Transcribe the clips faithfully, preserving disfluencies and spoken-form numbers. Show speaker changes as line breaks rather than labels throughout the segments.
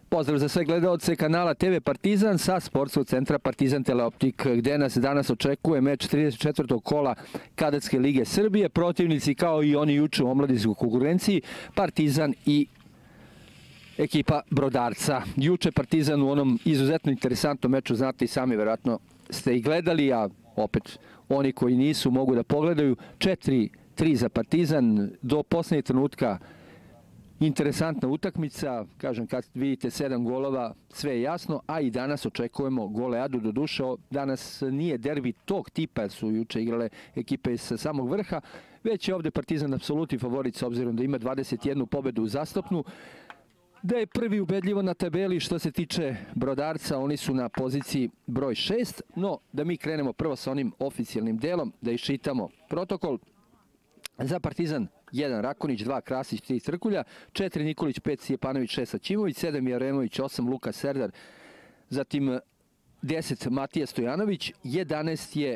Pozdrav za sve gledalce kanala T V Partizan sa sportskog centra Partizan Teleoptik, gde nas danas očekuje meč trideset četvrtog kola Kadetske lige Srbije. Protivnici kao i oni juče u omladinskoj konkurenciji, Partizan i ekipa Brodarca. Juče Partizan u onom izuzetno interesantnom meču, znate i sami, verovatno ste i gledali, a opet oni koji nisu mogu da pogledaju. četiri tri za Partizan, do poslednjeg trenutka interesantna utakmica, kažem, kad vidite sedam golova, sve je jasno, a i danas očekujemo goleadu. Do duše, danas nije derbi tog tipa, su juče igrale ekipe iz samog vrha, već je ovde Partizan apsolutni favorit s obzirom da ima dvadeset jednu pobedu uzastopnu, da je prvi ubedljivo na tabeli. Što se tiče Brodarca, oni su na poziciji broj šest, no da mi krenemo prvo sa onim oficijalnim delom, da iščitamo protokol. Za Partizan jedan Rakonić, dva Krasić, tri Crkulja, četiri Nikolić, pet Sjepanović, šest Sačimović, sedam Jaremović, osam Luka Serdar, zatim deset Matija Stojanović, jedanaest je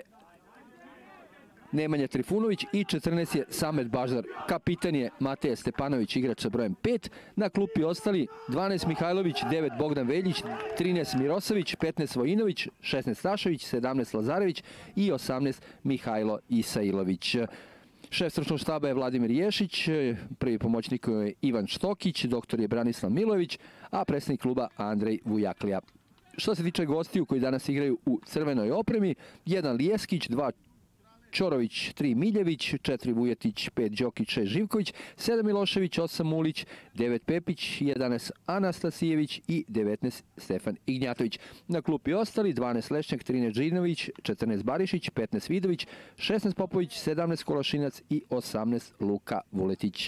Nemanja Trifunović i četrnaest je Samet Baždar. Kapitan je Mateja Stepanović, igrač sa brojem pet. Na klupi ostali dvanaest Mihajlović, devet Bogdan Veljić, trinaest Mirosavić, petnaest Vojinović, šesnaest Stašović, sedamnaest Lazarević i osamnaest Mihajlo Isailović. Šef stručnog štaba je Vladimir Ješić, prvi pomoćnik je Ivan Štokić, doktor je Branislav Milojević, a predsednik kluba Andrej Vujaklija. Što se tiče gostiju koji danas igraju u crvenoj opremi, jedan Lijeskić, dva Ćorović, tri Miljević, četiri Vujetić, pet Đokić, šest Živković, sedam Milošević, osam Ulić, devet Pepić, jedanaest Anastasijević i devetnaest Stefan Ignjatović. Na klupi ostali dvanaest Lešnjak, trinaest Žinović, četrnaest Barišić, petnaest Vidović, šesnaest Popović, sedamnaest Kolašinac i osamnaest Luka Vuletić.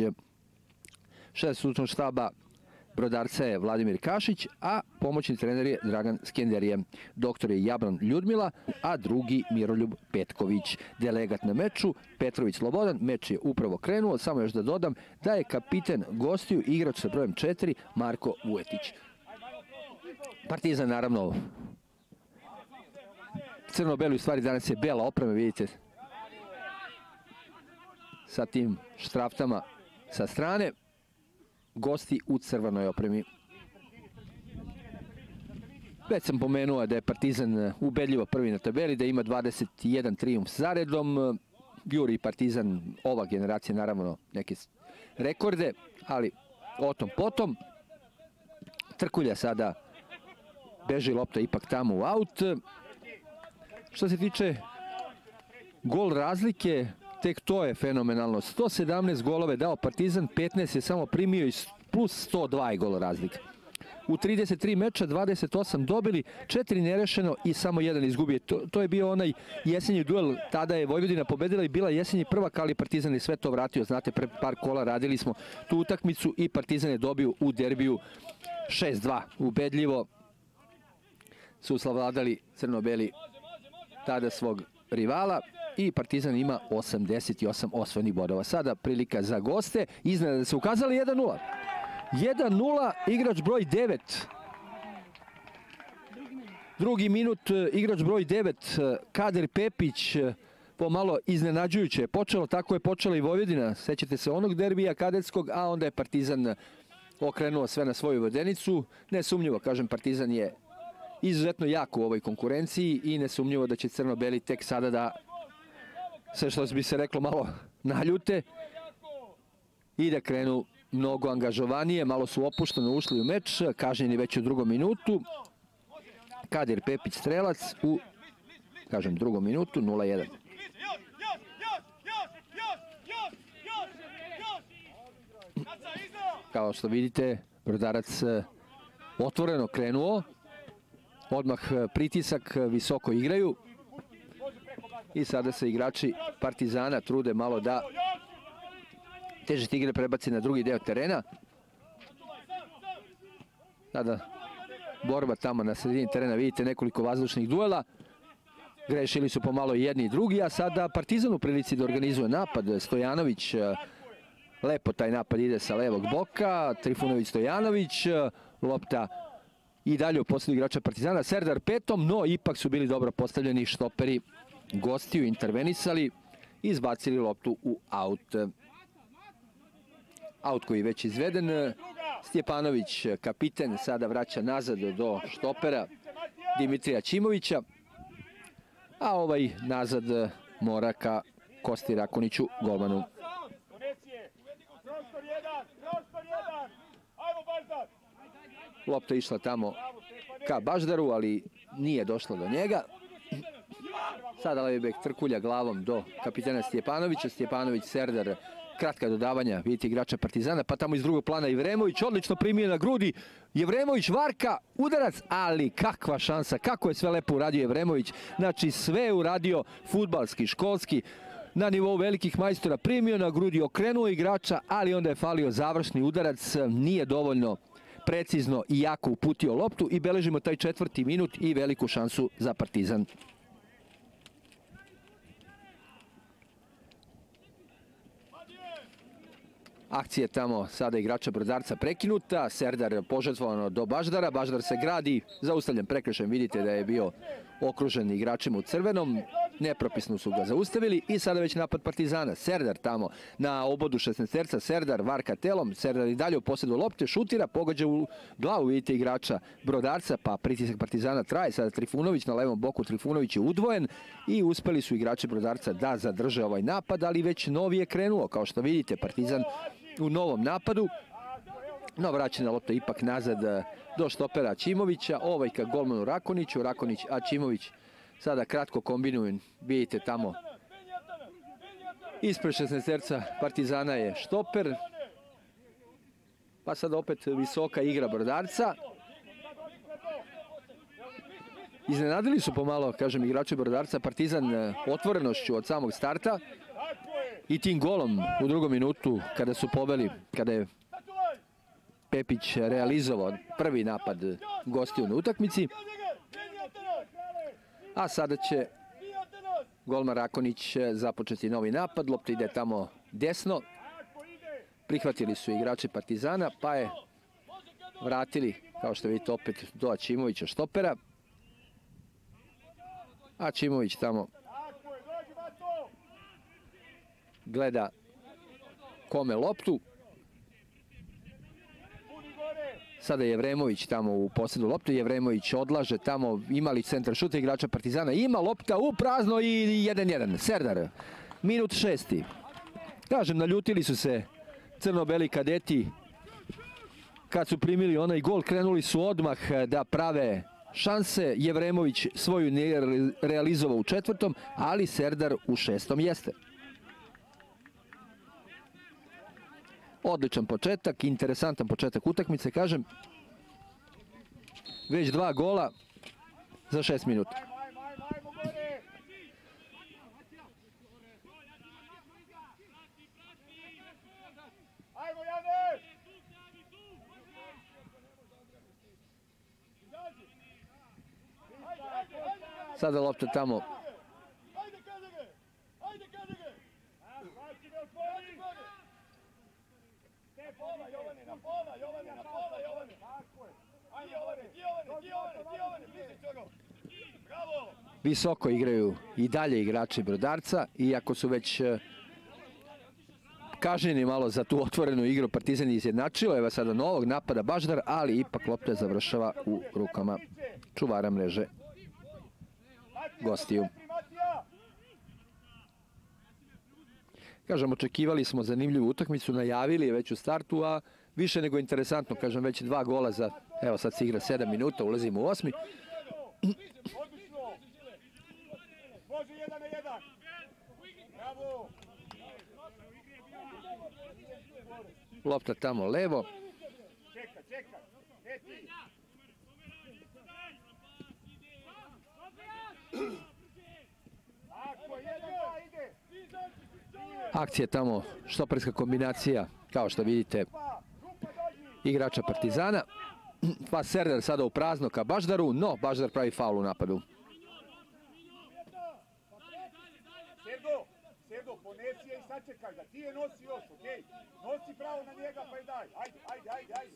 Šef stručnog štaba Brodarca je Vladimir Kašić, a pomoćni trener je Dragan Skenderije. Doktor je Jabran Ljudmila, a drugi Miroljub Petković. Delegat na meču Petrović Slobodan. Meč je upravo krenuo, samo još da dodam da je kapiten gostiju igrač sa brojem četiri Marko Vujetić. Partizan, naravno, crno-beli, u stvari danas je bela oprema, vidite, sa tim štraftama sa strane. Gosti u crvenoj opremi. Već sam pomenuo da je Partizan ubedljivo prvi na tabeli, da ima dvadeset jedan trijumf zaredom. Juri Partizan, ova generacija, naravno, neke rekorde, ali o tom potom. Trkulja sada beži lopta ipak tamo u aut. Što se tiče gol razlike, tek to je fenomenalno. sto sedamnaest golove dao Partizan, petnaest je samo primio i plus sto dva je gol razlika. U trideset tri meča dvadeset osam dobili, četiri nerešeno i samo jedan izgubio. To, to je bio onaj jesenji duel, tada je Vojvodina pobedila i bila jesenji prvak, ali Partizan je sve to vratio. Znate, pre par kola radili smo tu utakmicu i Partizan je dobio u derbiju šest dva. Ubedljivo su savladali crno-beli tada svog rivala i Partizan ima osamdeset osam osvojenih bodova. Sada prilika za goste, iznenada se ukazali jedan nula. jedan nula, igrač broj devet. Drugi minut, igrač broj devet, Kader Pepić, pomalo iznenađujuće je počelo, tako je počela i Vojvodina. Sećate se onog derbija kadetskog, a onda je Partizan okrenuo sve na svoju vodenicu. Nesumnjivo, kažem, Partizan je izuzetno jak u ovoj konkurenciji i nesumnjivo da će crno-beli tek sada da, sve što bi se reklo, malo naljute i da krenu mnogo angažovanije. Malo su opušteno ušli u meč, kažnjeni već u drugom minutu. Kadir Pepić strelac u, kažem, drugom minutu, nula jedan. Kao što vidite, Brodarac otvoreno krenuo, odmah pritisak, visoko igraju i sada se igrači Partizana trude malo da težit igre prebaci na drugi deo terena. Sada borba tamo na sredini terena, vidite nekoliko vazdušnih duela. Grešili su pomalo i jedni i drugi, a sada Partizan u prilici da organizuje napad. Stojanović, lepo taj napad ide sa levog boka, Trifunović Stojanović, lopta i dalje u posljedu igrača Partizana, Serdar petom, no ipak su bili dobro postavljeni štoperi gostiju, intervenisali i izbacili loptu u aut. Aut koji je već izveden. Stjepanović, kapiten, sada vraća nazad do štopera Dimitrija Ćimovića. A ovaj nazad mora ka Kosti Rakoniću, golmanu. Lopta išla tamo ka Baždaru, ali nije došla do njega. Sada levi bek trkulja glavom do kapitena Stjepanovića. Stjepanović, Serdar, kratka dodavanja, vidite igrača Partizana, pa tamo iz drugog plana Jevremović, odlično primio na grudi. Jevremović, Varka, udarac, ali kakva šansa, kako je sve lepo uradio Jevremović. Znači sve je uradio fudbalski, školski, na nivou velikih majstora, primio na grudi, okrenuo igrača, ali onda je falio završni udarac, nije dovoljno precizno i jako uputio loptu i beležimo taj četvrti minut i veliku šansu za Partizan. Akcija tamo sada igrača Brodarca prekinuta, Serdar požrtvovano do Baždara, Baždar se gradi, zaustavljen prekršajem, vidite da je bio okružen igračima u crvenom, nepropisno su ga zaustavili i sada već napad Partizana. Serdar tamo na obodu šesnaesterca, Serdar, Varka telom, Serdar i dalje u posjedu lopte, šutira, pogađa u glavu, vidite igrača Brodarca, pa pritisak Partizana traje, sada Trifunović na levom boku, Trifunović je udvojen i uspeli su igrači Brodarca da zadrže ovaj napad, ali već novi je krenuo, kao što vidite, Partizan u novom napadu. No, vraćena lopta ipak nazad do štopera Ćimovića, ovaj ka golmanu Rakoniću, Rakonić, a Ćimović sada kratko kombinuju, vidite tamo ispred šesnaesterca Partizana je štoper, pa sada opet visoka igra Brodarca. Iznenadili su pomalo, kažem, igrači Brodarca, Partizan otvorenošću od samog starta i tim golom u drugom minutu kada su poveli, kada je Pepić realizovao prvi napad gostiju na utakmici. A sada će golman Rakonić započeti novi napad, lopta ide tamo desno. Prihvatili su igrači Partizana, pa je vratili, kao što vidite, opet do Ćimovića štopera. A Ćimović tamo gleda kome loptu. Sada je Jevremović tamo u posjedu loptu, Jevremović odlaže tamo, imali centar šuta igrača Partizana, ima lopta u prazno i jedan jedan. Serdar, minut šesti. Kažem, naljutili su se crno-beli kadeti kad su primili onaj gol, krenuli su odmah da prave šanse. Jevremović svoju nije realizovao u četvrtom, ali Serdar u šestom jeste. Odličan početak, interesantan početak utakmice, kažem. Već dva gola za šest minuta. Sada lopta tamo visoko igraju i dalje igrači Brodarca, iako su već kažnjeni malo za tu otvorenu igru. Partizan je izjednačilo, evo sada novog napada Baždar, ali ipak lopta završava u rukama čuvara mreže gostiju. Kažem, očekivali smo zanimljivu utakmicu, najavili je već u startu, a više nego interesantno, kažem, već dva gola za, evo sad se igra sedam minuta, ulazimo u osmi. Lopta tamo levo. Akcija tamo, štoperska kombinacija, kao što vidite, igrača Partizana. Pa Serdar sada u prazno ka Baždaru, no Baždar pravi faul u napadu.
Sergo, ponesi je i sačekaj ga, ti je nosi još, okej? Nosi pravo na njega pa i daj, ajde, ajde, ajde, ajde.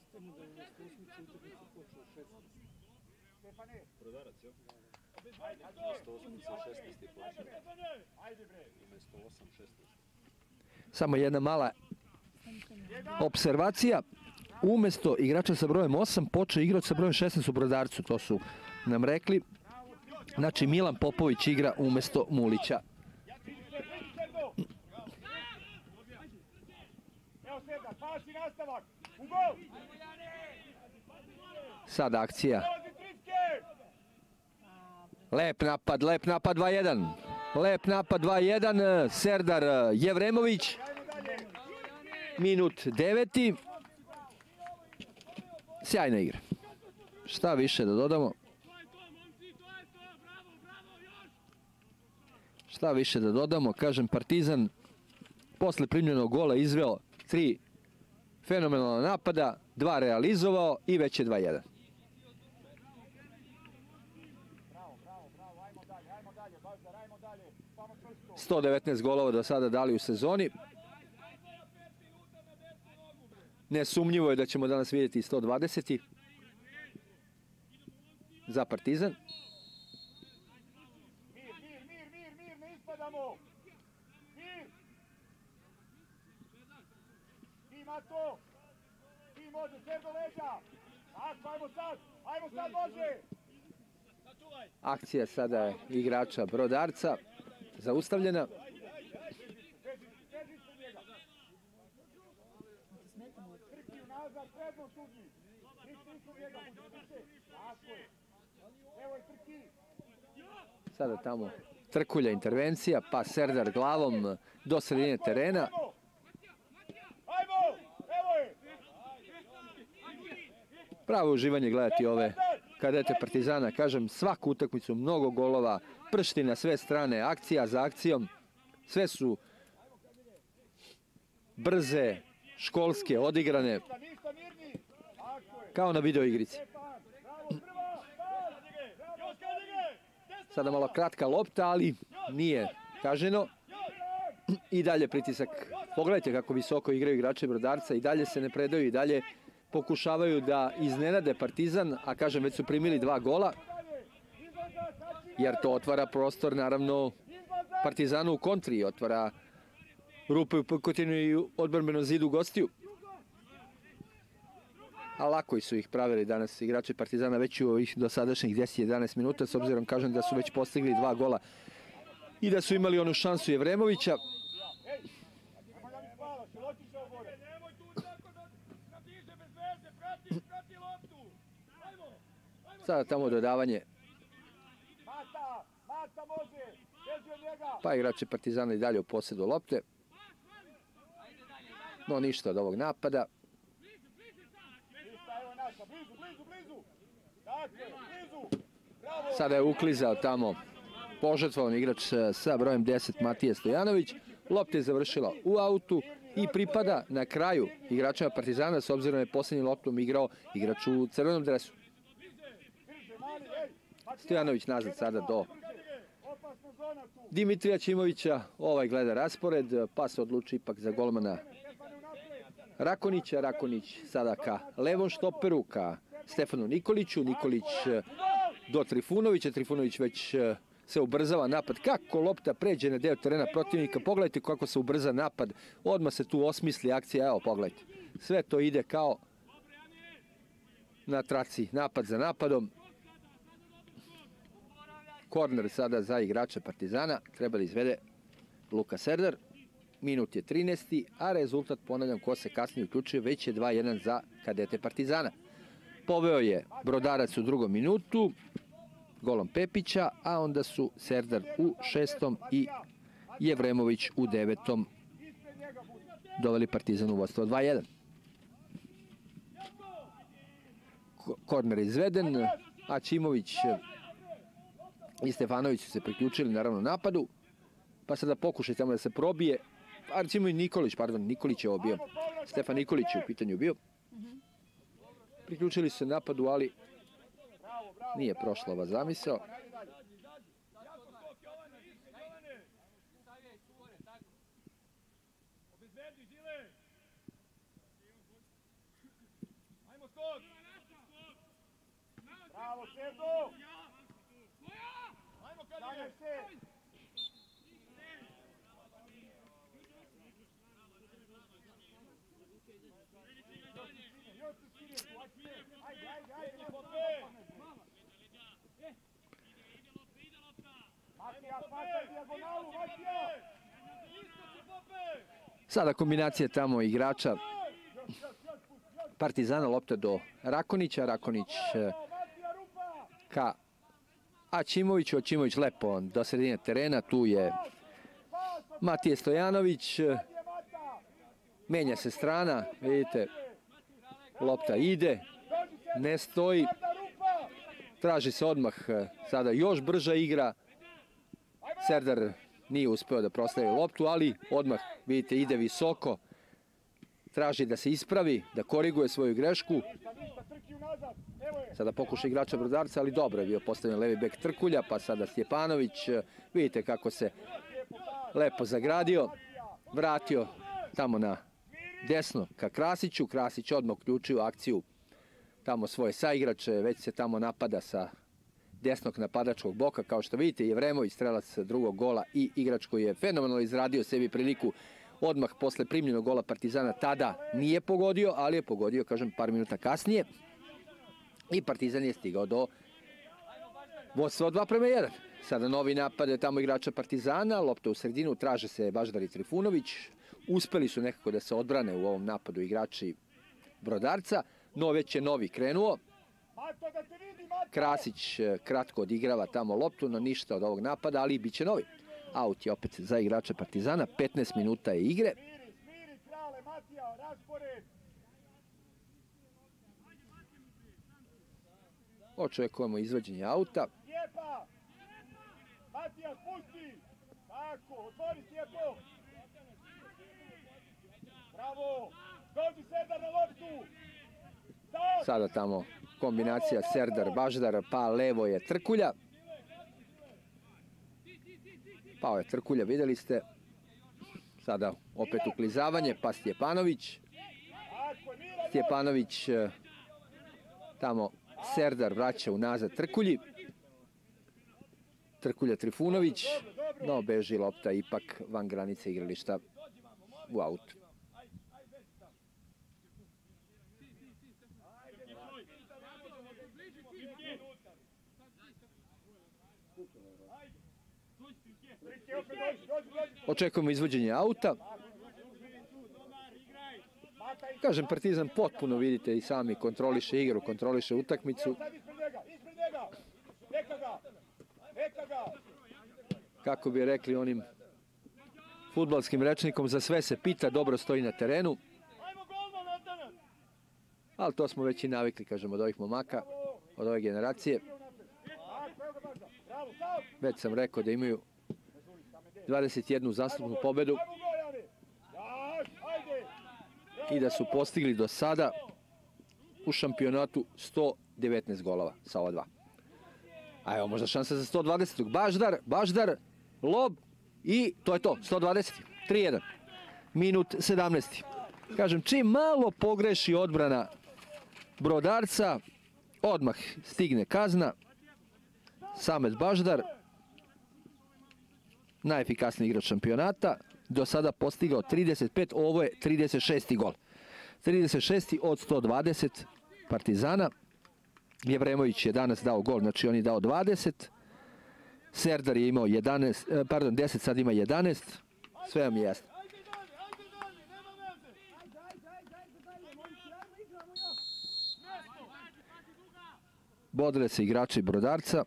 Stefane. Brodarac, jo? Umesto osmice šesnaest je počeo. Umesto osam šesnaest.
Samo jedna mala observacija. umesto igrača sa brojem osam počeo igrač sa brojem šesnaest u Brodarcu, to su nam rekli. Znači Milan Popović igra umesto Mulića. Sad akcija. Lep napad, lep napad dva jedan. Lep napad dva jedan. Serdar Jevremović. Minut deveti. Sjajna igra. Šta više da dodamo? Šta više da dodamo? Kažem, Partizan posle primljenog gola izveo tri fenomenalna napada, dva realizovao i već je dva jedan. sto devetnaest golova do sada dali u sezoni. Nesumnjivo je da ćemo danas vidjeti sto dvadeset za Partizan.
Mir, mir, mir, mir, mir, ne ispadamo! Mir! Ti, Mato! Ti može, sve do leđa! Tako, ajmo sad! Ajmo sad, može!
Akcija sada je igrača Brodarca zaustavljena.
Trki unazad, predno tuđi! Trki ispod njega, budu tako je! Evo je trki!
Sada tamo Trkulja intervencija, pa Serdar glavom do sredine terena.
Ajmo! Evo je!
Pravo uživanje gledati ove kadete Partizana. Kažem, svaku utakmicu, mnogo golova, pršti na sve strane, akcija za akcijom. Sve su brze, školske, odigrane, kao na video igrici. Sada malo kratka lopta, ali nije kažnjeno. I dalje pritisak. Pogledajte kako visoko igraju igrači Brodarca. I dalje se ne predaju, i dalje pokušavaju da iznenade Partizan, a kažem, već su primili dva gola. Jer to otvara prostor, naravno, Partizanu u kontri. Otvara rupe u pukotinu i u odbrambenom zidu gostiju. A lako su ih pravili danas igrači Partizana već u ovih dosadašnjih deset jedanaest minuta, s obzirom, kažem, da su već postigli dva gola i da su imali onu šansu Jevremovića. Sada tamo dodavanje. Pa igrači Partizana i dalje u posjedu lopte. No ništa od ovog napada. Sada je uklizao tamo požrtvovan igrač sa brojem deset Matija Stojanović. Lopta je završila u autu i pripada na kraju igrača Partizana, s obzirom da je posljednjim loptom igrao igrač u crvenom dresu. Stojanović nazad sada do Dimitrija Ćimovića. Ovaj gleda raspored, pa se odluči ipak za golmana Rakonića. Rakonić sada ka levom štoperu, ka Stefanu Nikoliću. Nikolić do Trifunovića. Trifunović već se ubrzava napad. Kako lopta pređe na deo terena protivnika. Pogledajte kako se ubrza napad. Odmah se tu osmisli akcija. Evo, pogledajte. Sve to ide kao na traci. Napad za napadom. Korner sada za igrača Partizana. Treba da izvede Luka Serdar. Minut je trinaesti, a rezultat, ponavljam, ko se kasnije uključuje, već je dva jedan za kadete Partizana. Poveo je Brodarac u drugom minutu, golom Pepića, a onda su Serdar u šestom i Jevremović u devetom doveli Partizan u vodstvo dva jedan. Korner je izveden, a Ćimović i Stefanović su se priključili naravno napadu, pa sada pokušaj tamo da se probije. A recimo i Nikolić, pardon, Nikolić je ovo bio. Stefan Nikolić je u pitanju bio. Priključili su se napadu, ali nije prošla ova zamisao.
Bravo, Serdo! Ajmo, se! još se skine tu, ajde, ajde, ajde, ajde, Matija, pasa dijagonalu, Matija!
Sada kombinacija tamo igrača Partizana, lopta do Rakonića, Rakonić ka Aćimoviću, Aćimović lepo do sredine terena, tu je Matije Stojanović, menja se strana, vidite, lopta ide, ne stoji, traži se odmah, sada još brža igra, Serdar nije uspeo da proslavi loptu, ali odmah, vidite, ide visoko, traži da se ispravi, da koriguje svoju grešku. Sada pokuša igrača Brodarca, ali dobro je bio postavljen levi bek Trkulja, pa sada Stjepanović, vidite kako se lepo zagradio, vratio tamo na desno ka Krasiću, Krasić odmah uključio akciju tamo svoje saigrače, već se tamo napada sa desnog napadačkog boka, kao što vidite, Jevremović, strelac drugog gola i igrač koji je fenomenalno izradio sebi priliku odmah posle primljenog gola Partizana, tada nije pogodio, ali je pogodio, kažem, par minuta kasnije i Partizan je stigao do vodstva od dva prema jedan. Sada novi napad je tamo igrača Partizana, lopta u sredinu, traže se Baždar i Trifunović, uspeli su nekako da se odbrane u ovom napadu igrači Brodarca, no već je novi krenuo. Krasić kratko odigrava tamo loptu, no ništa od ovog napada, ali bit će novi. Aut je opet za igrača Partizana, petnaest minuta je igre. Očekujemo izvođenje auta. Sada tamo kombinacija Serdar-Baždar, pa levo je Trkulja. Pao je Trkulja, videli ste. Sada opet uklizavanje, pa Stjepanović. Stjepanović tamo Serdar vraća unazad Trkulji. Trkulja Trifunović, no beži lopta ipak van granice igrališta u autu. Očekujemo izvođenje auta. Kažem, Partizan potpuno, vidite, i sami kontroliše igru, kontroliše utakmicu. Kako bi rekli onim fudbalskim rečnikom, za sve se pita, dobro stoji na terenu. Ali to smo već i navikli, kažem, od ovih momaka, od ove generacije. Već sam rekao da imaju dvadeset jednu zaslužnu pobedu i da su postigli do sada u šampionatu sto devetnaest golova sa ova dva. A evo možda šansa za sto dvadeset. Baždar, Baždar, lob i to je to, sto dvadeset. tri jedan. Minut sedamnaest. Kažem, čim malo pogreši odbrana Brodarca, odmah stigne kazna. Samet Baždar, najefikasniji igrač šampionata, do sada postigao trideset pet, ovo je trideset šesti gol. trideset šesti od sto dvadeset Partizana. Jevremović je danas dao gol, znači on je dao dvadeset. Serdar je imao jedanaest, pardon, deset, sad ima jedanaest. Sve vam je jasno. Bodre se igrači Brodarca.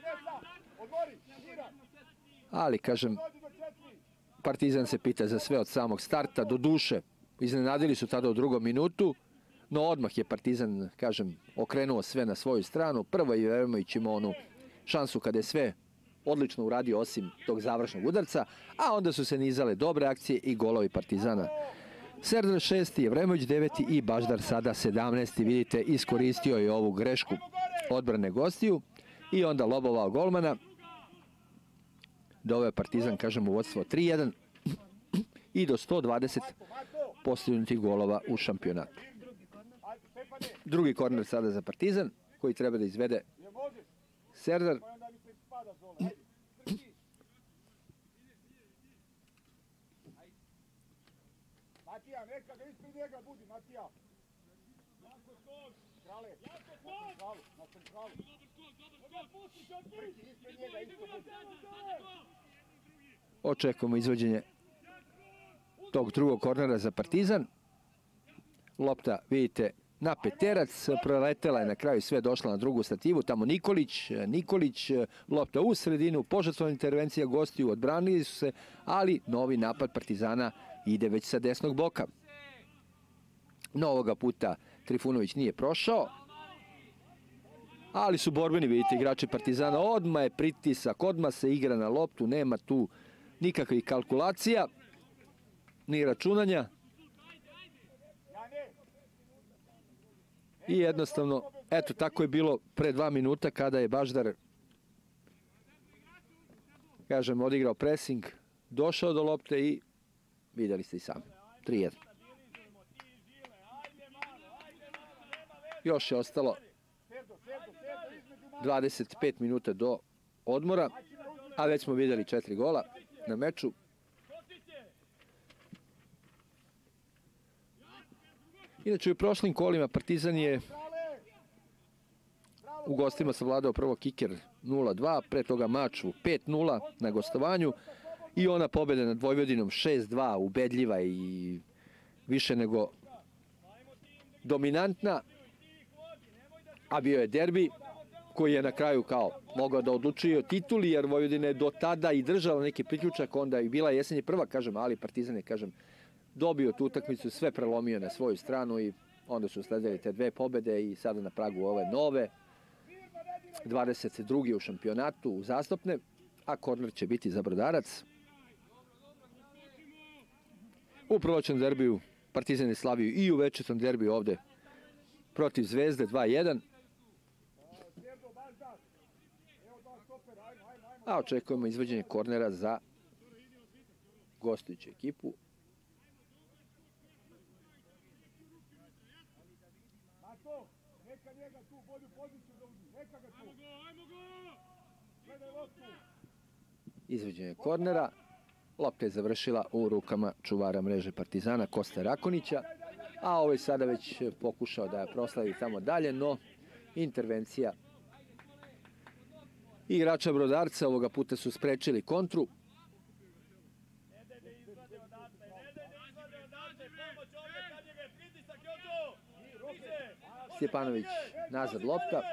Ali, kažem, Partizan se pita za sve od samog starta. Do duše, iznenadili su tada u drugom minutu, no odmah je Partizan, kažem, okrenuo sve na svoju stranu. Prvo je Jevremović imao onu šansu kada je sve odlično uradio osim tog završnog udarca, a onda su se nizale dobre akcije i golovi Partizana. Serdar šesti, Jevremović deveti i Baždar sada sedamnaesti. Vidite, iskoristio je ovu grešku odbrane gostiju i onda lobovao golmana. Doveo je Partizan, kažem, u vodstvo tri jedan i do sto dvadeset postignutih golova u šampionatu. Drugi korner sada za Partizan, koji treba da izvede Serdar.
Matija, neka ga ispred njega budi, Matija. Krale, na centralu, na centralu. Prki, ispred njega, isto budi.
Očekujemo izvođenje tog drugog kornera za Partizan. Lopta, vidite, na peterac, proletela je na kraju, sve došla na drugu stativu, tamo Nikolić, Nikolić, lopta u sredinu, požrtvovna intervencija gostiju, odbranili su se, ali novi napad Partizana ide već sa desnog boka. No, ovoga puta Trifunović nije prošao, ali su borbeni, vidite, igrači Partizana, odmah je pritisak, odmah se igra na loptu, nema tu nikakvih kalkulacija, ni računanja. I jednostavno, eto, tako je bilo pre dva minuta kada je Baždar, kažem, odigrao presing, došao do lopte i vidjeli ste i sami, tri jedan. Još je ostalo dvadeset pet minuta do odmora, a već smo vidjeli četiri gola na meču. Inače, u prošlim kolima Partizan je u gostima savladao prvo Kiker nula dva, pre toga mač u pet nula na gostovanju i ona pobjeda nad Vojvodinom šest dva, ubedljiva i više nego dominantna, a bio je derbi koji je na kraju kao mogao da odlučuje o tituli, jer Vojvodina je do tada i držala neki priključak, onda i bila jesenje prva, kažem, ali Partizan je, kažem, dobio tu utakmicu, sve prelomio na svoju stranu i onda su sledili te dve pobjede i sada na pragu ove nove, dvadeset druge u šampionatu uzastopne, a korner će biti za Brodarac. U prolećnom derbiju Partizan je slavio i u večernjem derbiju ovde protiv Zvezde dva jedan. A očekujemo izvođenje kornera za gostujuću ekipu. Izvođenje kornera. Lopta je završila u rukama čuvara mreže Partizana Kosta Rakonića, a ovaj sada već pokušao da je proslavi tamo dalje, no intervencija igrača Brodarca ovoga puta su sprečili kontru. Stjepanović nazad lopta.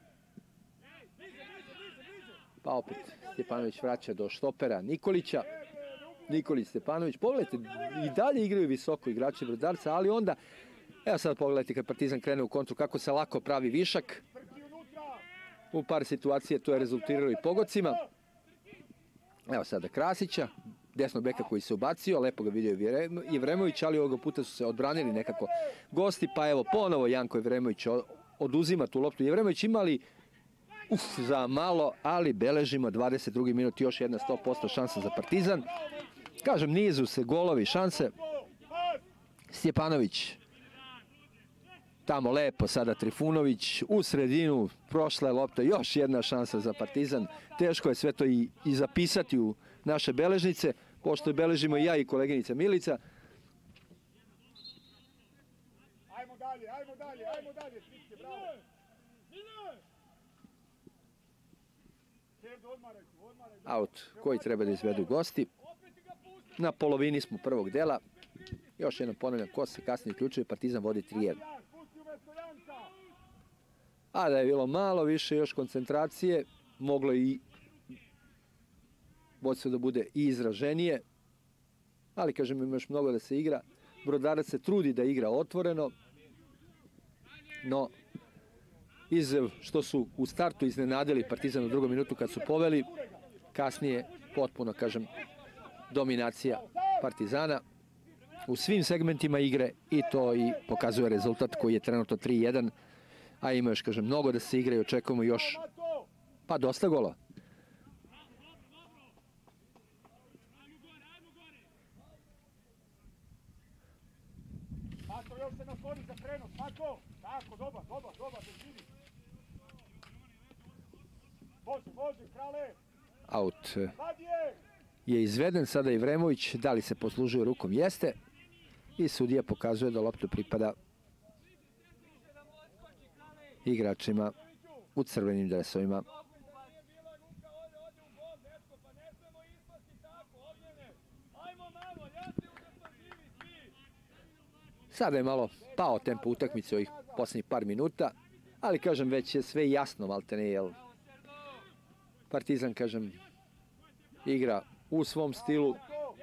Pa opet Stjepanović vraća do štopera Nikolića. Nikolić, Stjepanović. Pogledajte, i dalje igraju visoko igrači Brodarca, ali onda, evo sad pogledajte kad Partizan krene u kontru, kako se lako pravi višak. U par situacija to je rezultiralo i pogodcima. Evo sada Krasića, desnog beka koji se ubacio, lepo ga vidio i Vremović, ali ovoga puta su se odbranili nekako gosti, pa evo ponovo Janko Jevremović oduzima tu loptu. Jevremović imali uf, za malo, ali beležimo dvadeset drugi minut, još jedna sto posto šansa za Partizan. Kažem, nizu se golovi, šanse. Stjepanović. Tamo lepo sada Trifunović u sredinu, prošla je lopta, još jedna šansa za Partizan. Teško je sve to i, i zapisati u naše beležnice, pošto je beležimo i ja i koleginica Milica.
Ajmo dalje, ajmo dalje, ajmo dalje, Sviće, bravo.
Aut koji treba da izvedu gosti. Na polovini smo prvog dela. Još jednom ponavljam, ko se kasnije uključuje, Partizan vodi tri jedan. A da je bilo malo više još koncentracije, moglo i vodstvo da bude i izraženije. Ali, kažem, ima još mnogo da se igra. Brodarac se trudi da igra otvoreno, no izvev što su u startu iznenadili Partizan u drugom minutu kad su poveli, kasnije potpuno, kažem, dominacija Partizana u svim segmentima igre i to i pokazuje rezultat koji je trenutno tri jedan, a ima još, kažem, mnogo da se igra i očekujemo još, pa dosta gola.
Mako, još se nasloni za prenos, Mako! Tako, dobar, dobar, dobar, držini. Može, može, krale!
Aut je izveden, sada i Vremović, da li se poslužuje rukom, jeste. I sudija pokazuje da loptu pripada igračima u crvenim dresovima. Sada je malo pao tempo utakmice ovih posljednjih par minuta, ali kažem već je sve jasno maltene, jel Partizan, kažem, igra u svom stilu,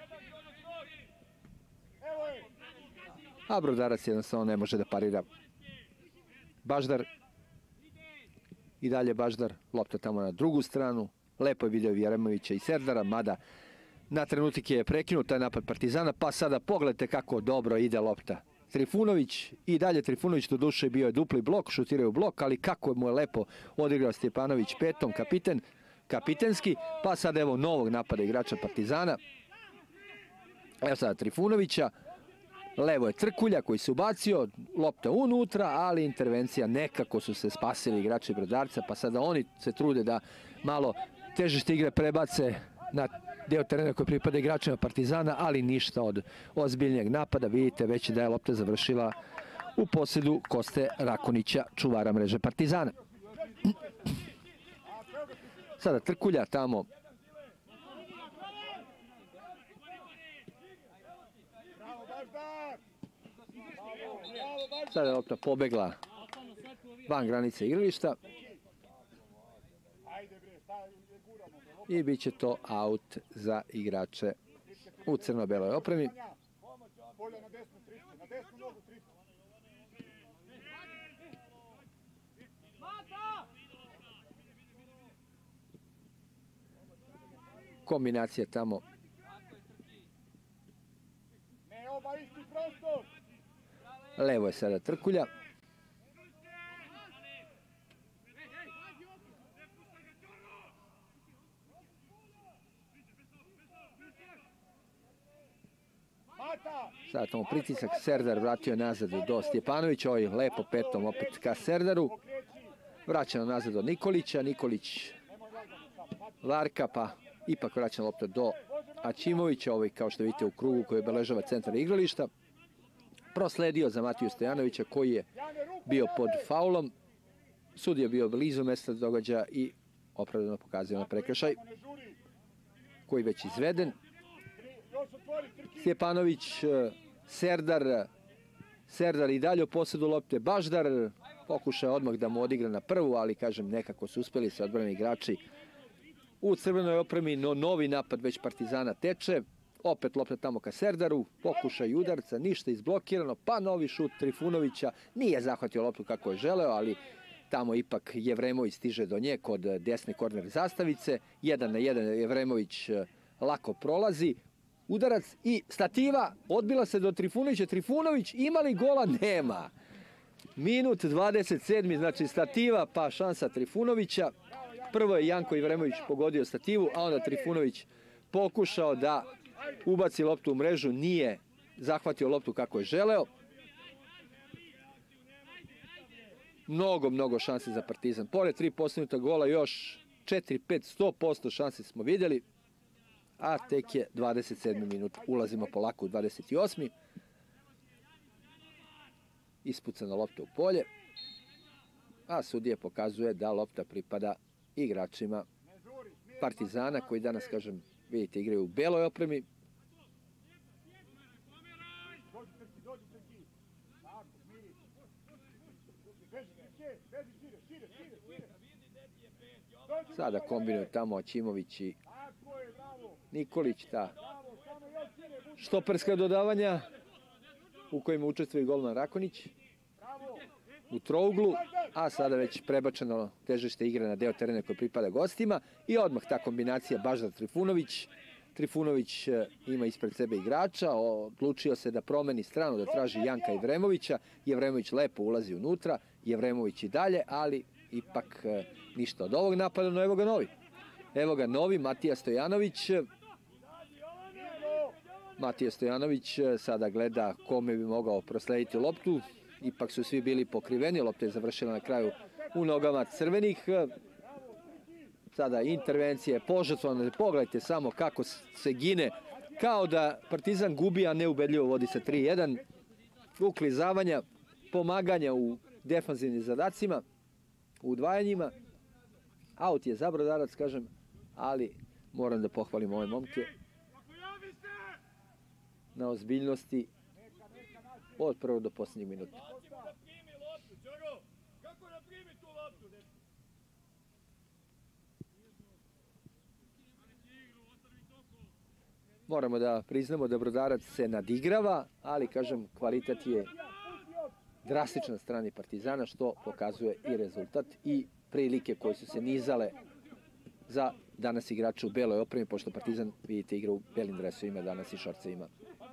a Brodarac jednostavno ne može da parira. Baždar, i dalje Baždar, lopta tamo na drugu stranu, lepo je video Jeremovića i Serdara, mada na trenutak je prekinut taj napad Partizana, pa sada pogledajte kako dobro ide lopta. Trifunović, i dalje Trifunović, do duše bio je dupli blok, šutirao u blok, ali kako mu je lepo odigrao Stjepanović petom, kapiten, kapitenski, pa sad evo novog napada igrača Partizana. Evo sada Trifunovića, levo je Trkulja koji se ubacio, lopta unutra, ali intervencija, nekako su se spasili igrači Brodarca, pa sada oni se trude da malo težište igre prebace na deo terena koji pripada igračima Partizana, ali ništa od ozbiljnijeg napada. Vidite već da je lopta završila u posjedu Koste Rakonića, čuvara mreže Partizana. Sada Trkulja tamo. Sada je lopta pobegla van granice igrališta. I bit će to aut za igrače u crno-beloj opremi. Kombinacija tamo. Levo je sada Trkulja. Sada tamo pritisak, Serdar vratio nazad do Stjepanovića, ovaj lepo petom opet ka Serdaru. Vraćano nazad do Nikolića, Nikolić Varka, pa ipak vraćana lopta do Aćimovića, ovaj kao što vidite u krugu koji obeležava centar igrališta. Prosledio za Matiju Stojanovića koji je bio pod faulom. Sudija je bio blizu mesta događaja i opravdano pokazio na prekršaj koji je već izveden. Stjepanović, Serdar, Serdar i dalje u posjedu lopte, Baždar pokušao odmah da mu odigra na prvu, ali kažem nekako su uspjeli se odbrani igrači u crvenoj opremi, no novi napad već Partizana teče. Opet lopta tamo ka Serdaru, pokušaj udarca, ništa izblokirano, pa novi šut Trifunovića, nije zahvatio loptu kako je želeo, ali tamo ipak Jevremović stiže do nje kod desne korner zastavice, jedan na jedan Jevremović lako prolazi, udarac i stativa, odbila se do Trifunovića, Trifunović, ima li gola? Nema. Minut dvadeset sedmi, znači stativa, pa šansa Trifunovića. Prvo je Janko Jevremović pogodio stativu, a onda Trifunović pokušao da ubaci loptu u mrežu, nije zahvatio loptu kako je želeo. Mnogo, mnogo šanse za Partizan. Pored tri postignuta gola, još četiri pet sto posto šanse smo vidjeli. A tek je dvadeset sedmi minut. Ulazimo polako u dvadeset osmi Ispucana lopta u polje. A sudija pokazuje da lopta pripada igračima Partizana, koji danas, kažem, vidite, igraju u beloj opremi. Sada kombinuju tamo Aćimović i Nikolić, ta štoperska dodavanja u kojima učestvuje golman Rakonić u trouglu, a sada već prebačeno težište igre na deo terena koji pripada gostima i odmah ta kombinacija Baždar Trifunović. Trifunović ima ispred sebe igrača, odlučio se da promeni stranu, da traži Janka Jevremovića. Jevremović lepo ulazi unutra, Jevremović i dalje, ali ipak ništa od ovog napada, no evo ga novi. Evo ga novi, Matija Stojanović. Matija Stojanović sada gleda kome bi mogao proslediti loptu. Ipak su svi bili pokriveni, lopta je završila na kraju u nogama crvenih. Sada intervencija je požrtvovana, pogledajte samo kako se gine, kao da Partizan gubi, a neubedljivo vodi sa tri jedan. Uklizavanja, pomaganja u defanzivnim zadacima. u udvajanjima. Aut je za Brodarac, kažem, ali moram da pohvalim ove momke na ozbiljnosti od prvog do posljednjeg minuta. Moramo da priznamo da Brodarac se nadigrava, ali, kažem, kvalitet je drastičan na strani Partizana, što pokazuje i rezultat i prilike koje su se nizale za danas igrače u beloj opremi, pošto Partizan, vidite, igra u belim dresovima danas i šorcevima.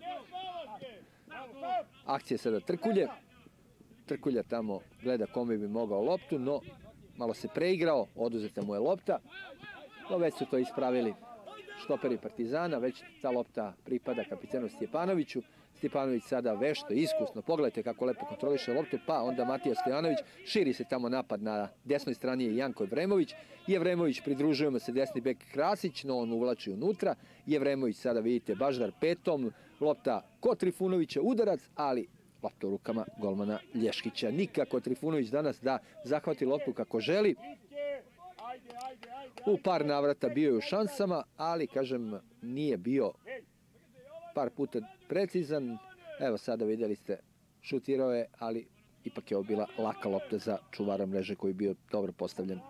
Akcija sada Trkulje. Trkulja tamo gleda kome bi mogao loptu, no malo se preigrao, oduzeta mu je lopta. No već su to ispravili štoperi Partizana, već ta lopta pripada kapitenu Stjepanoviću. Stjepanović sada vešto, iskusno, pogledajte kako lepo kontroliše loptu, pa onda Matija Stojanović, širi se tamo napad na desnoj strani je Janko Jevremović. Jevremović pridružuje mu se desni bek Krasić, no on uvlači unutra. Jevremović sada, vidite, Baždar petom, lopta kod Trifunovića, udarac, ali lopta u rukama golmana Lješkića. Nikako Trifunović danas da zahvati loptu kako želi. U par navrata bio je u šansama, ali, kažem, nije bio par puta precizan. Evo sada vidjeli ste, šutirao je, ali ipak je ovo bila laka lopta za čuvara mreže koji je bio dobro postavljen.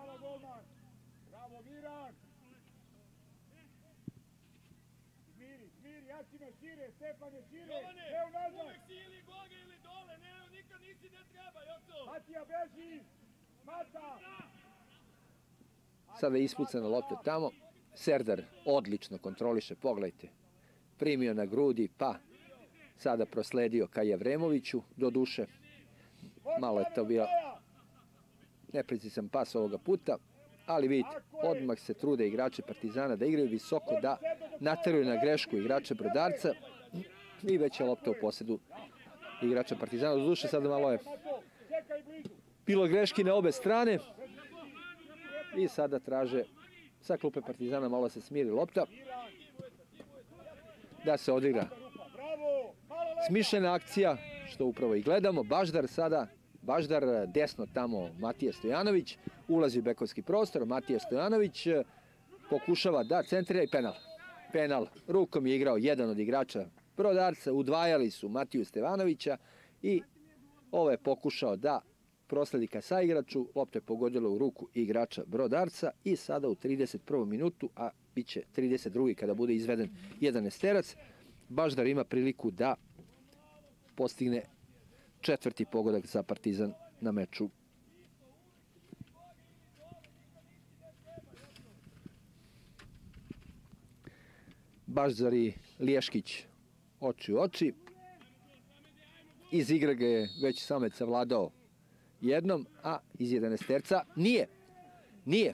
Sada je ispucana lopta tamo. Serdar odlično kontroliše, pogledajte. Primio na grudi, pa sada prosledio ka Jevremoviću, do duše. Malo je to bio neprecizan pas ovoga puta, ali vidite, odmah se trude igrače Partizana da igraju visoko, da nateruju na grešku igrače Brodarca i već je lopta u posjedu igrača Partizana. Do duše sada malo je bilo greški na obe strane i sada traže sa klupe Partizana malo se smiri lopta, da se odigra smišljena akcija, što upravo i gledamo. Baždar sada, Baždar desno tamo Matija Stojanović, ulazi u bekovski prostor, Matija Stojanović pokušava da centrira i penal. Penal, rukom je igrao jedan od igrača Brodarca, udvajali su Matiju Stevanovića i ovo je pokušao da prosledi ka saigraču, lopta je pogodila u ruku igrača Brodarca i sada u trideset prvom minutu, a bit će trideset drugi kada bude izveden jedan esterac, Baždar ima priliku da postigne četvrti pogodak za Partizan na meču. Baždar i Lješkić oči u oči. Iz igre ga je već Samet savladao jednom, a iz jedanaesterca nije. Nije.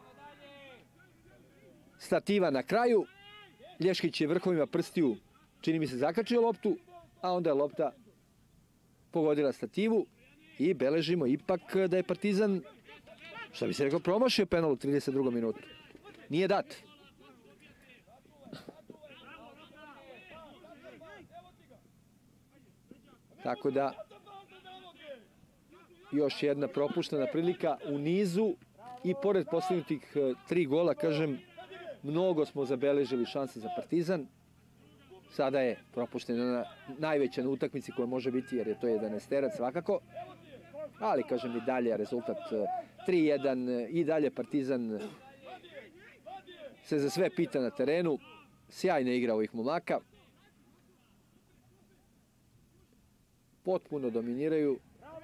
Stativa na kraju. Lješkić je vrhovima prstiju, čini mi se, zakačio loptu, a onda je lopta pogodila stativu i beležimo ipak da je Partizan, šta bi se rekao, promašio penal u trideset drugom minutu. Nije dat. Tako da još jedna propuštena prilika u nizu i pored postignutih tri gola, kažem, mnogo smo zabeležili šanse za Partizan. Sada je propuštena najveća na utakmici koja može biti, jer je to jedanaesterac svakako. Ali, kažem, i dalje rezultat tri jedan i dalje Partizan se za sve pita na terenu. Sjajna igra ovih momaka. Potpuno dominiraju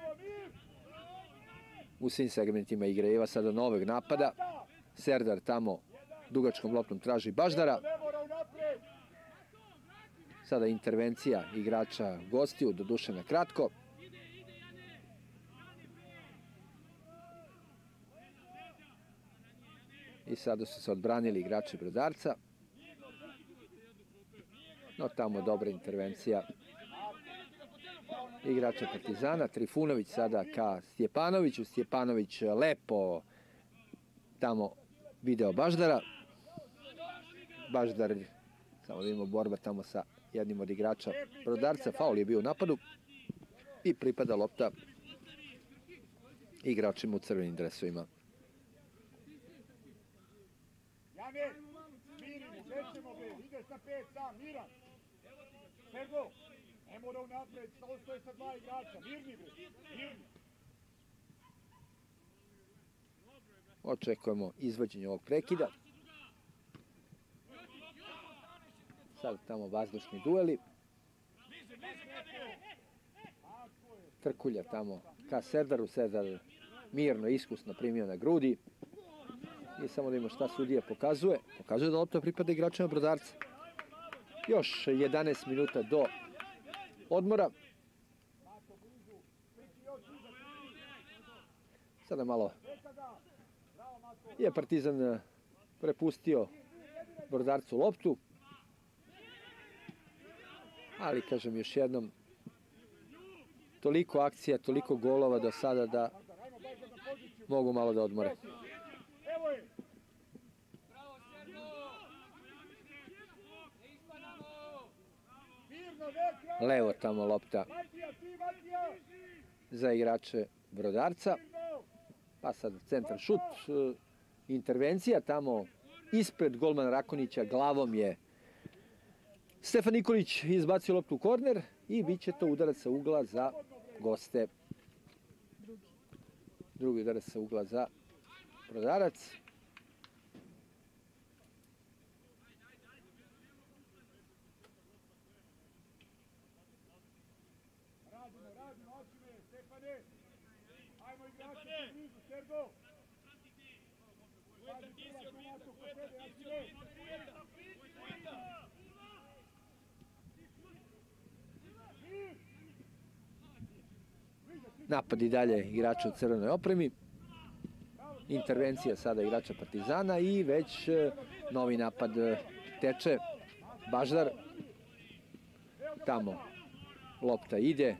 u svim segmentima igre. Evo sada novog napada. Serdar tamo dugačkom loptom traži Baždara. Sada intervencija igrača gostiju, doduše na kratko. I sada su se odbranili igrači Brodarca. No tamo dobra intervencija igrača Partizana. Trifunović sada ka Stjepanoviću. Stjepanović lepo tamo video Baždara. Baždar, samo da vidimo borba tamo sa jednim od igrača Brodarca. Faul je bio u napadu i pripada lopta igračima u crvenim dresovima.
Jane, mirimo, nećemo bre, ideš na pet sam, miran. Sergo, ne mora unapred, ostaje sa dva igrača, mirni bre, mirni.
Očekujemo izvođenje ovog prekida. Sad tamo vazdušni dueli. Trkulja tamo ka Serdaru. Serdar mirno, iskusno primio na grudi. I samo da imamo šta sudija pokazuje. Pokazuje da lopta pripada igračima Brodarca. Još jedanaest minuta do odmora. Sada malo je Partizan prepustio Brodarcu loptu. Ali, kažem još jednom, toliko akcija, toliko golova do sada da mogu malo da odmore. Levo tamo lopta za igrače Brodarca. Pa sad centar šut, intervencija tamo ispred golmana Rakonića, glavom je Stefan Nikolić izbacio loptu u korner i bit će to udarac sa ugla za goste. Drugi udarac sa ugla za Brodarac.
Radimo, radimo, Asime, Stefane. Ajmo igrači u blizu, Sergo. Pazi, prva komatu po tebe, Asime.
Napad i dalje igrača u crvenoj opremi. Intervencija sada igrača Partizana i već novi napad teče. Baždar. Tamo lopta ide.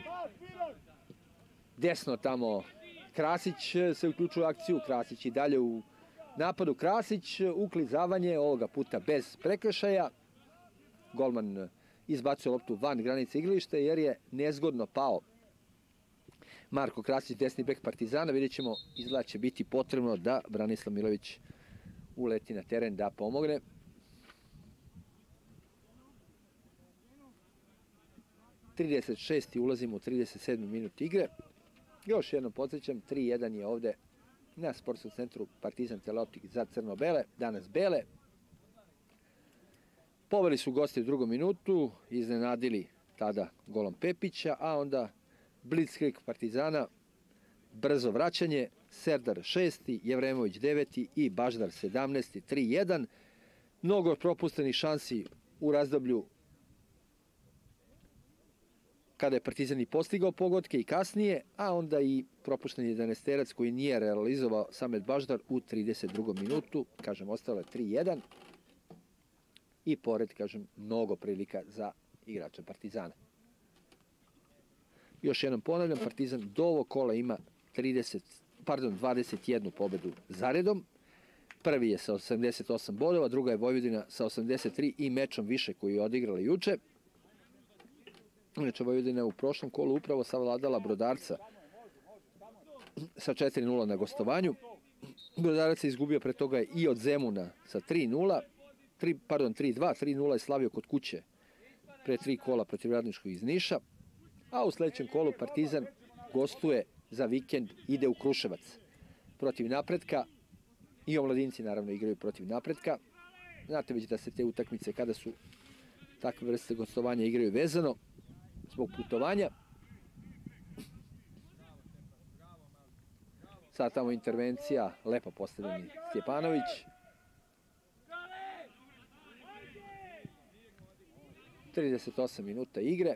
Desno tamo Krasić se uključuje u akciju. Krasić i dalje u napadu. Krasić, uklizavanje, ovoga puta bez prekršaja. Golman izbacuje loptu van granice igrališta jer je nezgodno pao Marko Krasić, desni bek Partizana. Vidjet ćemo, izgleda će biti potrebno da Branislav Milović uleti na teren da pomogne. trideset šesti ulazimo u trideset sedmi minut igre. Još jednom podsjećam, tri jedan je ovde na sportskom centru Partizan Teleoptik za crno-bele, danas bele. Poveli su gosti u drugom minutu, iznenadili tada golom Pepića, a onda blitzkrieg Partizana, brzo vraćanje, Serdar šesti, Jevremović deveti i Baždar sedamnaesti, tri jedan. Mnogo propuštenih šansi u razdoblju kada je Partizan i postigao pogodke i kasnije, a onda i propušten jedanaesterac koji nije realizovao Samet Baždar u trideset drugom minutu. Kažem, ostalo je tri jedan. I pored, kažem, mnogo prilika za igrača Partizana. Još jednom ponavljam, Partizan do ovog kola ima trideset, pardon, dvadeset jednu pobedu zaredom. Prvi je sa osamdeset osam bodova, druga je Vojvodina sa osamdeset tri i mečom više koji je odigrala juče. Inače, Vojvodina u prošlom kolu upravo savladala Brodarca sa četiri nula na gostovanju. Brodarac je izgubio pre toga i od Zemuna sa tri nula, pardon, tri dva, tri nula je slavio kod kuće pre tri kola protiv Radničkog iz Niša. A u sledećem kolu Partizan gostuje za vikend, ide u Kruševac protiv Napretka. I omladinci naravno igraju protiv Napretka. Znate već da se te utakmice kada su takve vrste gostovanja igraju vezano zbog putovanja. Sad tamo intervencija, lepo postavljeni Stjepanović. trideset osam minuta igre.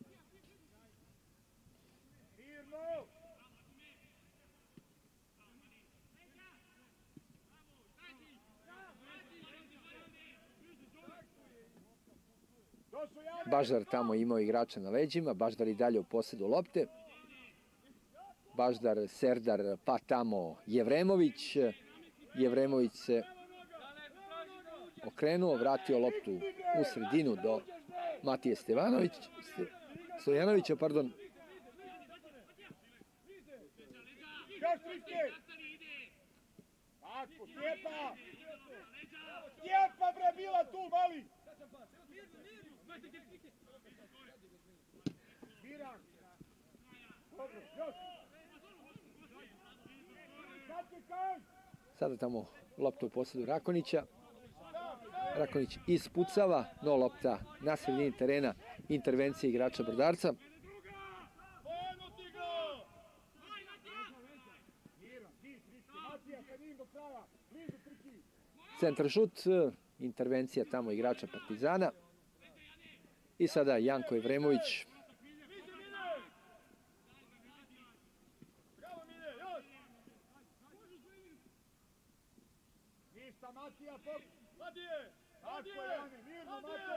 Baždar tamo imao igrača na leđima, Baždar i dalje u posjedu lopte. Baždar, Serdar, pa tamo Jevremović. Jevremović se okrenuo, vratio loptu u sredinu do Matije Stevanović, Stojanovića, pardon.
još triske! Tako, Stjepa! Stjepa bre, bila tu, mali! Miran! Dobro, još! Sad se kaj!
Sada tamo lopta u posledu Rakonića. Rakonić ispucava, no lopta na sredini terena, intervencije igrača Brodarca. Centar šut, intervencija tamo igrača Partizana. I sada Janko Evremović.
Ništa, Matija, pop! Matije! Tako, Jane, mirno, Mato!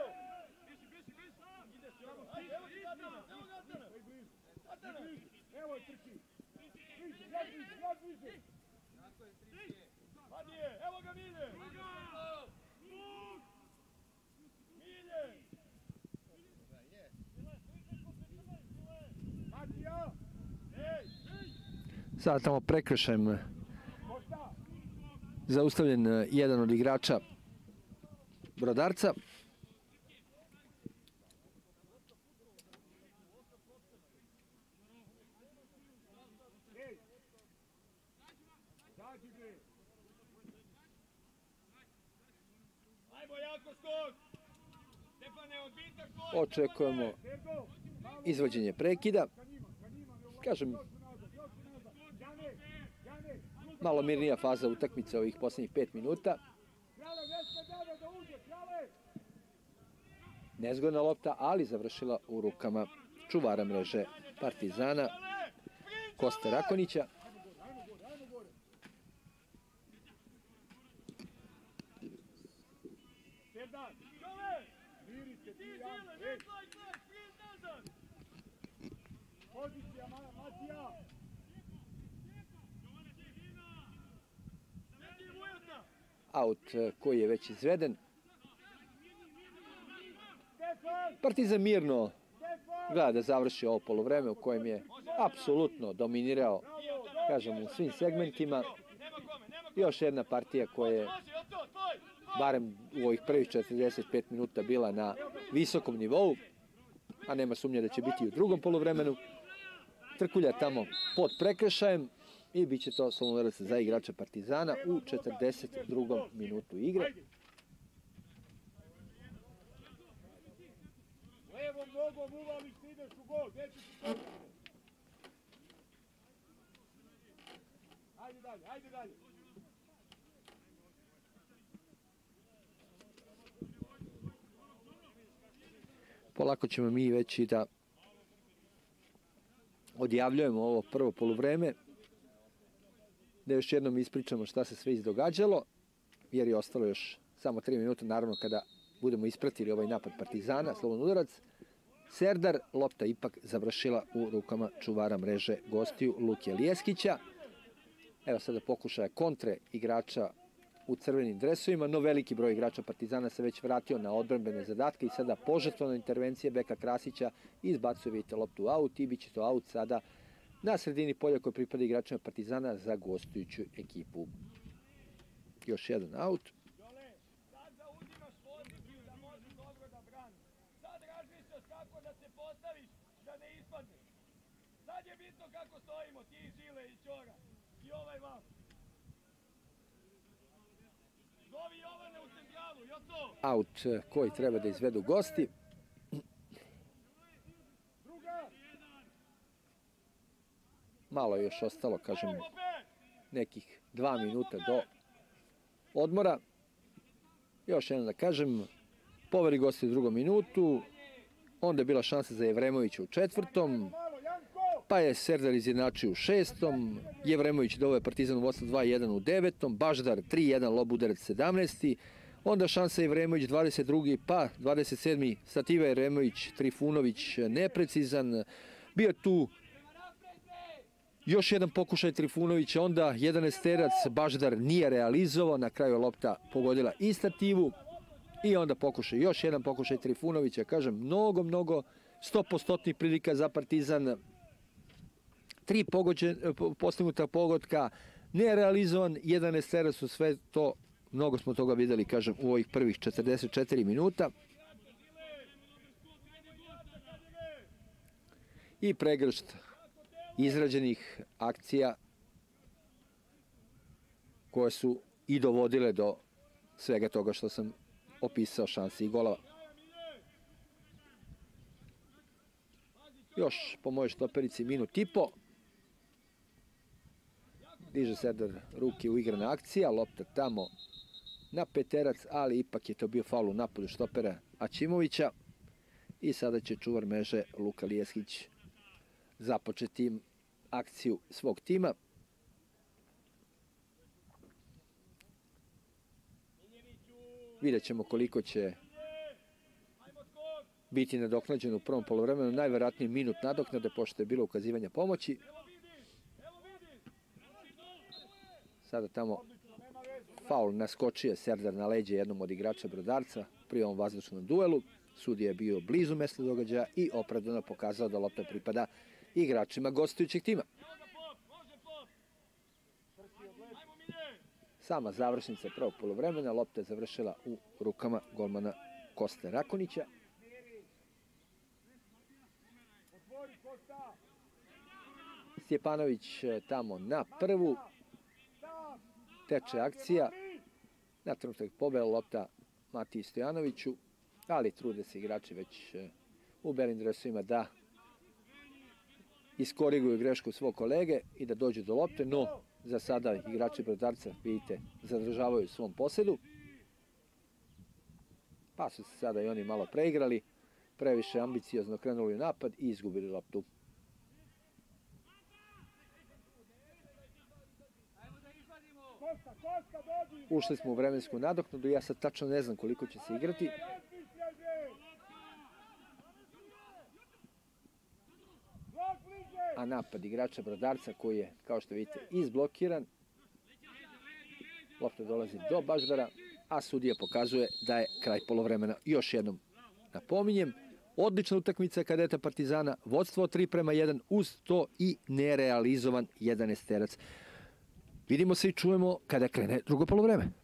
Evo je trči! Bliže, ja bliže, ja bliže! Matije, evo ga Milje! Milje! Matija! Ej!
Sada tamo prekršajem zaustavljen jedan od igrača Brodarca. Očekujemo izvođenje prekida. Kažem, malo mirnija faza utakmice ovih posljednjih pet minuta. Nezgodna lopta, ali završila u rukama čuvara mreže Partizana, Koste Rakonića. Aut koji je već izveden. Partizan mirno gleda da završi ovo polovreme u kojem je apsolutno dominirao, kažem, u svim segmentima. Još jedna partija koja je, barem u ovih prvih četrdeset pet minuta, bila na visokom nivou, a nema sumnje da će biti i u drugom polovremenu. Trkulja tamo pod prekršajem i bit će to slobodan udarac za igrača Partizana u četrdeset drugom minutu igre.
Levom nogom uvališ, ideš u gol, gdje ćeš u gol? Ajde dalje, ajde dalje.
Polako ćemo mi već i da odjavljujemo ovo prvo poluvreme, da još jednom ispričamo šta se sve izdogađalo, jer je ostalo još samo tri minuta, naravno kada budemo ispratili ovaj napad Partizana, slobodan udarac. Serdar, lopta ipak završila u rukama čuvara mreže gostiju Luke Lijeskića. Evo sada pokušaja kontre igrača u crvenim dresovima, no veliki broj igrača Partizana se već vratio na odbrambene zadatke i sada požrtvovna intervencija beka Krasića izbacuje, vidite, loptu aut i bit će to aut sada na sredini polja koji pripada igračima Partizana za gostujuću ekipu. Još jedan aut.
Sad zauzimaš poziciju da možeš dobro da braniš. Sad razmišljaš kako da se postaviš da ne ispadneš. Sad je bitno kako stojimo, ti, Žile i Ćora i ovaj vam. Zovi Jovane u centralu, Joco!
Aut koji treba da izvedu gosti. Malo je još ostalo, kažem, nekih dva minuta do odmora. Još jednom da kažem, poveri gosti u drugom minutu, onda je bila šansa za Evremovića u četvrtom, pa je Serdar izjednačio u šestom, Evremović doveo Partizan u vodstvo dva jedan u devetom, Baždar tri jedan, lob udarac sedamnaesti, onda šansa Evremović dvadeset drugi, pa dvadeset sedmi Sativa Evremović, Trifunović neprecizan, bio tu još jedan pokušaj Trifunovića, onda jedanaesterac Baždar nije realizovao, na kraju lopta pogodila i Stativu i onda pokušaj, još jedan pokušaj Trifunovića, kažem, mnogo, mnogo sto posto prilika za Partizan. tri pogođen, postignuta pogotka, nerealizovan jedanaest terac su sve to, mnogo smo toga videli, kažem, u ovih prvih četrdeset četiri minuta. I pregršt izrađenih akcija koje su i dovodile do svega toga što sam opisao, šansi i golova. Još po mojoj štoperici minut i po. Diže Serdar ruke u igrana akcija, lopta tamo na peterac, ali ipak je to bio faul u napadu štopera Aćimovića. I sada će čuvar mreže Luka Lijeskić započeti akciju svog tima. Vidjet ćemo koliko će biti nadoknađeno u prvom poluvremenu. Najverovatnije minut nadoknade, pošto je bilo ukazivanja pomoći. Sada tamo faul naskočio Serdar na leđe jednom od igrača Brodarca pri ovom vazdušnom duelu. Sudija je bio blizu mesta događaja i opravdano pokazao da lopta pripada igračima gostujućeg tima. Sama završnica prvog poluvremena, lopta je završila u rukama golmana Koste Rakonića. Stjepanović tamo na prvu. Teče akcija. Na trenutak pobeda lopta Matiji Stojanoviću, ali trude se igrači već u belim dresovima da iskoriguju grešku svog kolege i da dođu do lopte, no za sada igrači Brodarca, vidite, zadržavaju u svom posedu. Pa su se sada i oni malo preigrali, previše ambiciozno krenuli u napad i izgubili loptu. Ušli smo u vremensku nadoknadu, ja sad tačno ne znam koliko će se igrati. A napad igrača Brodarca koji je, kao što vidite, izblokiran. Lopta dolazi do Baždara, a sudija pokazuje da je kraj polovremena. Još jednom napominjem, odlična utakmica kadeta Partizana, vodstvo tri prema jedan, uz to i nerealizovan jedanaest terac. Vidimo se i čujemo kada krene drugo polovreme.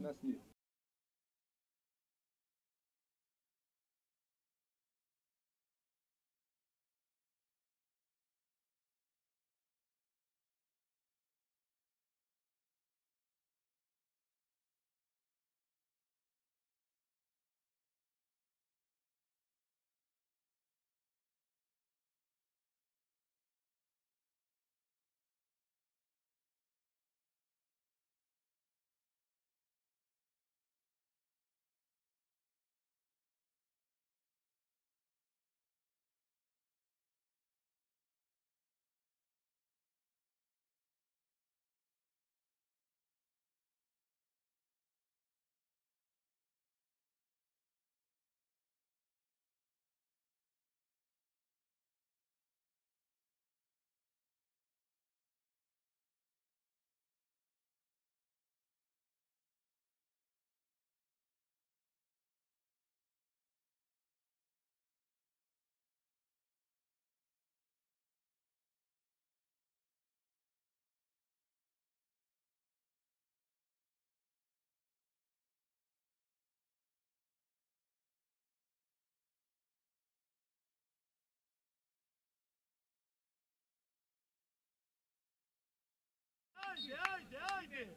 Ajde, ajde, ajde!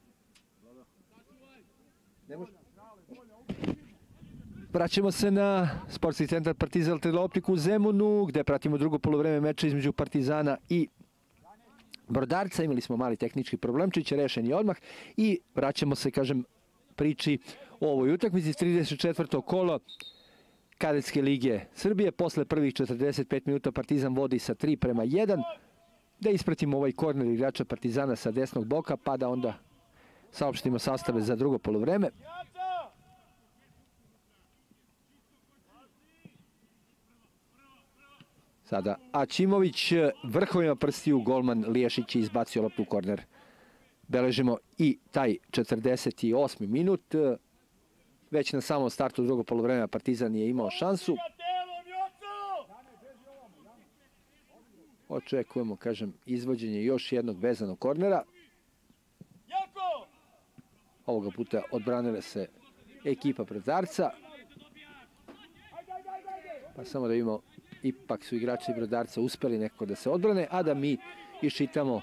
Ne može. Vraćamo se na sportski centar Partizan Teleoptik u Zemunu, gde pratimo drugo polovreme meča između Partizana i Brodarca. Imali smo mali tehnički problemčić, rešen je odmah i vraćamo se, kažem, priči o ovoj utakmici. trideset četvrto kolo Kadetske lige Srbije. Posle prvih četrdeset pet minuta Partizan vodi sa tri prema jedan. Da ispratimo ovaj korner igrača Partizana sa desnog boka, pa da onda saopštimo sastave za drugo polovreme. Sada Aćimović vrhovima prstiju, golman Liješić je izbacio loptu u korner. Beležimo i taj četrdeset osmi minut. Već na samom startu drugog polovremena Partizan je imao šansu. Očekujemo, kažem, izvođenje još jednog vezanog kornera. Ovoga puta odbranila se ekipa Brodarca. Pa samo da vidimo, ipak su igrači Brodarca uspeli nekako da se odbrane, a da mi iščitamo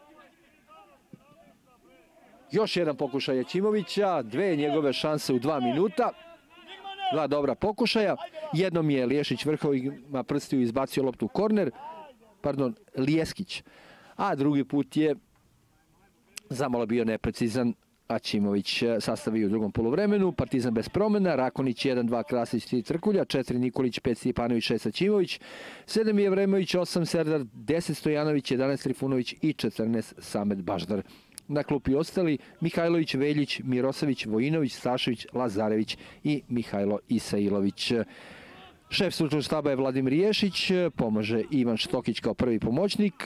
još jedan pokušaj Aćimovića, dve njegove šanse u dva minuta. Dva dobra pokušaja. Jednom je Liješić vrhovima prstiju izbacio loptu u korner, pardon, Lijeskić, a drugi put je zamalo bio neprecizan Aćimović. Sastavi u drugom poluvremenu, Partizan bez promena, Rakonić jedan dva, Krasić tri, Trkulja, četiri Nikolić, pet Stipanović, šest Aćimović, sedam Jevremović, osam Serdar, deset Stojanović, jedanaest Trifunović i četrnaest Samet Baždar. Na klupi ostali Mihajlović, Veljić, Mirosavić, Vojinović, Stašević, Lazarević i Mihajlo Isailović. Šef stručnog štaba je Vladimir Ješić, pomaže Ivan Štokić kao prvi pomoćnik,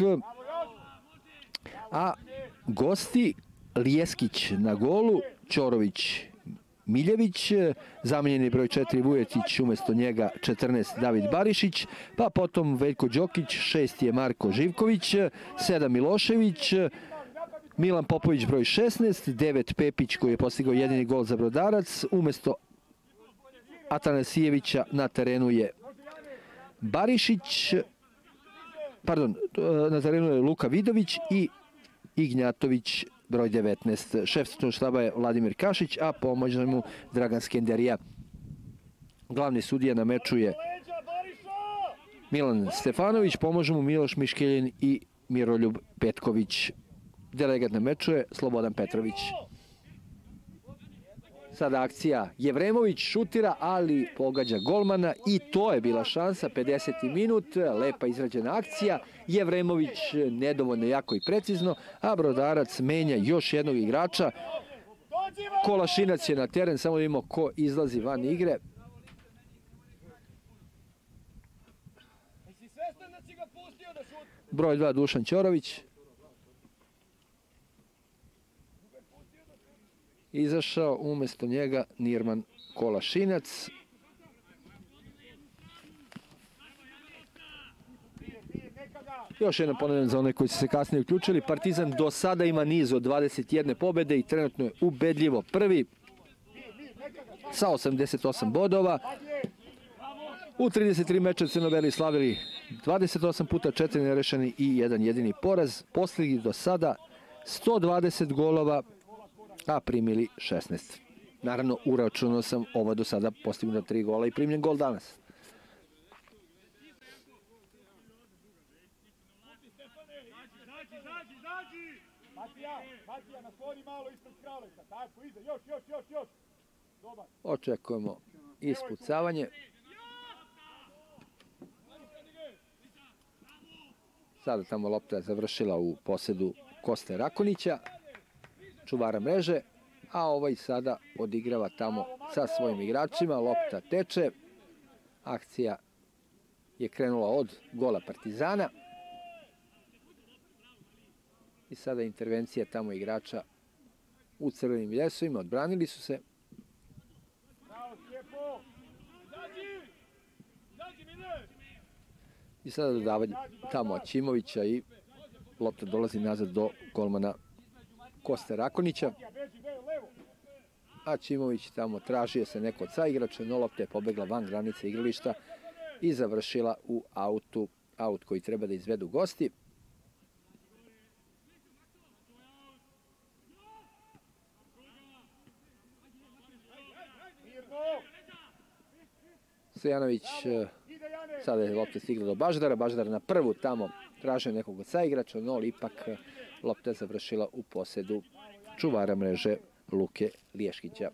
a gosti Lijeskić na golu, Ćorović, Miljević, zamenjeni broj četiri Vujetić, umesto njega četrnaest David Barišić, pa potom Veljko Đokić, šest je Marko Živković, sedam Milošević, Milan Popović broj šesnaest, devet Pepić koji je postigao jedini gol za Brodarac, umesto Atanasijevića na terenu je Barišić, pardon, na terenu je Luka Vidović i Ignjatović broj devetnaest. Šef stručnog štaba je Vladimir Kašić, a pomože mu Dragan Skenderija. Glavni sudija na meču je Milan Stefanović, pomože mu Miloš Miškeljin i Miroljub Petković. Delegat na meču je Slobodan Petrović. Sada akcija, Jevremović šutira, ali pogađa golmana i to je bila šansa, pedeseti minut, lepa izrađena akcija. Jevremović nedovoljno jako i precizno, a Brodarac menja još jednog igrača. Kolašinac je na teren, samo da vidimo ko izlazi van igre. Broj dva Dušan Ćorović. Izašao, umesto njega Nirman Kolašinac. Još jedan ponavljam za one koji su se kasnije uključili. Partizan do sada ima niz od dvadeset jedne pobede i trenutno je ubedljivo prvi. sa osamdeset osam bodova. U trideset tri meča crno-beli slavili dvadeset osam puta, četiri nerešeni i jedan jedini poraz. Postigli do sada sto dvadeset golova, a primili šesnaest. Naravno, uračunao sam ovo do sada postignuto tri gola i primljen gol danas. Očekujemo ispucavanje. Sada tamo lopta je završila u posedu Koste Rakonića, čuvara mreže, a ovaj sada odigrava tamo sa svojim igračima. Lopta teče. Akcija je krenula od gola Partizana. I sada intervencija tamo igrača u crvenim ljesovima. Odbranili su se. I sada dodavanje tamo Aćimovića i lopta dolazi nazad do golmana Koste Rakonića. Aćimović tamo tražio se neko od saigrača, no lopta je pobegla van granice igrališta i završila u autu, aut koji treba da izvedu gosti. Stojanović, sada je lopta stigla do Baždara, Baždar na prvu tamo traže nekog od saigrača, no ipak lopta je završila u posedu čuvara mreže Luke Liješkića.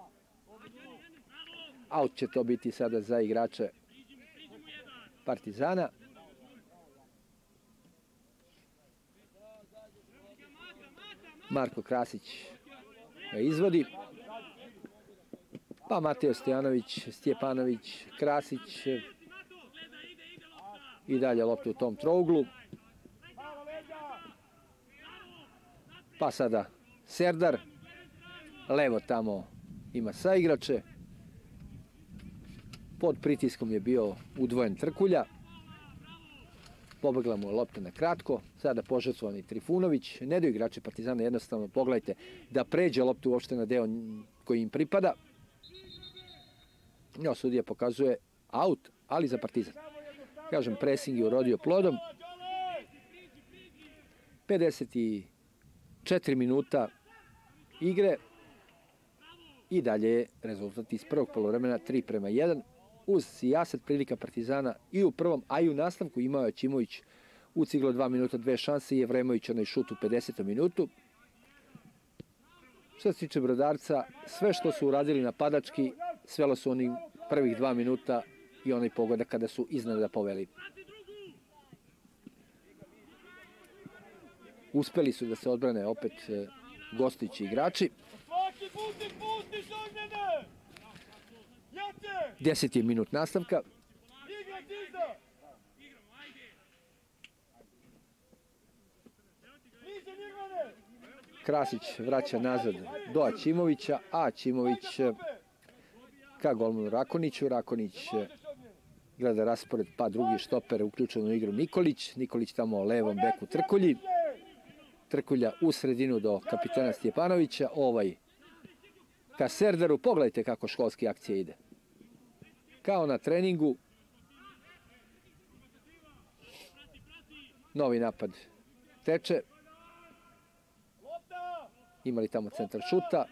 Aut će to biti sada za igrače Partizana. Marko Krasić ga izvodi. Pa Mateo Stojanović, Stjepanović, Krasić i dalje lopta u tom trouglu. Pa sada Serdar, levo tamo ima saigrače. Pod pritiskom je bio udvojen Trkulja. Pobegla mu je lopta na kratko. Sada požrtvovani Trifunović. Ne daju igrači Partizana jednostavno, pogledajte, da pređe loptu uopšte na deo koji im pripada. No, sudija pokazuje aut, ali za Partizan. Kažem, presing je urodio plodom. pedeset četiri minuta igre. I dalje je rezultat iz prvog poluvremena tri prema jedan. Uz sijaset prilika Partizana i u prvom, a i u nastavku imao je Aćimović u ciglu dva minuta dve šanse i Jevremović onaj šut u pedesetom minutu. Što se tiče Brodarca, sve što su uradili napadački, svelo su onih prvih dva minuta i onaj pogodak kada su iznenada poveli. Uspeli su da se odbrane opet gostujući igrači. Deseti minut nastavka. Krasić vraća nazad do Aćimovića, a Aćimović ka golmanu Rakoniću. Rakonić gleda raspored, pa drugi štoper uključen u igru Nikolić. Nikolić tamo o levom beku Trkulji. Trkulja u sredinu do kapitana Stjepanovića. Ovaj ka Serdaru. Pogledajte kako školski akcija ide. Kao na treningu. Novi napad teče. Imali tamo centar šuta.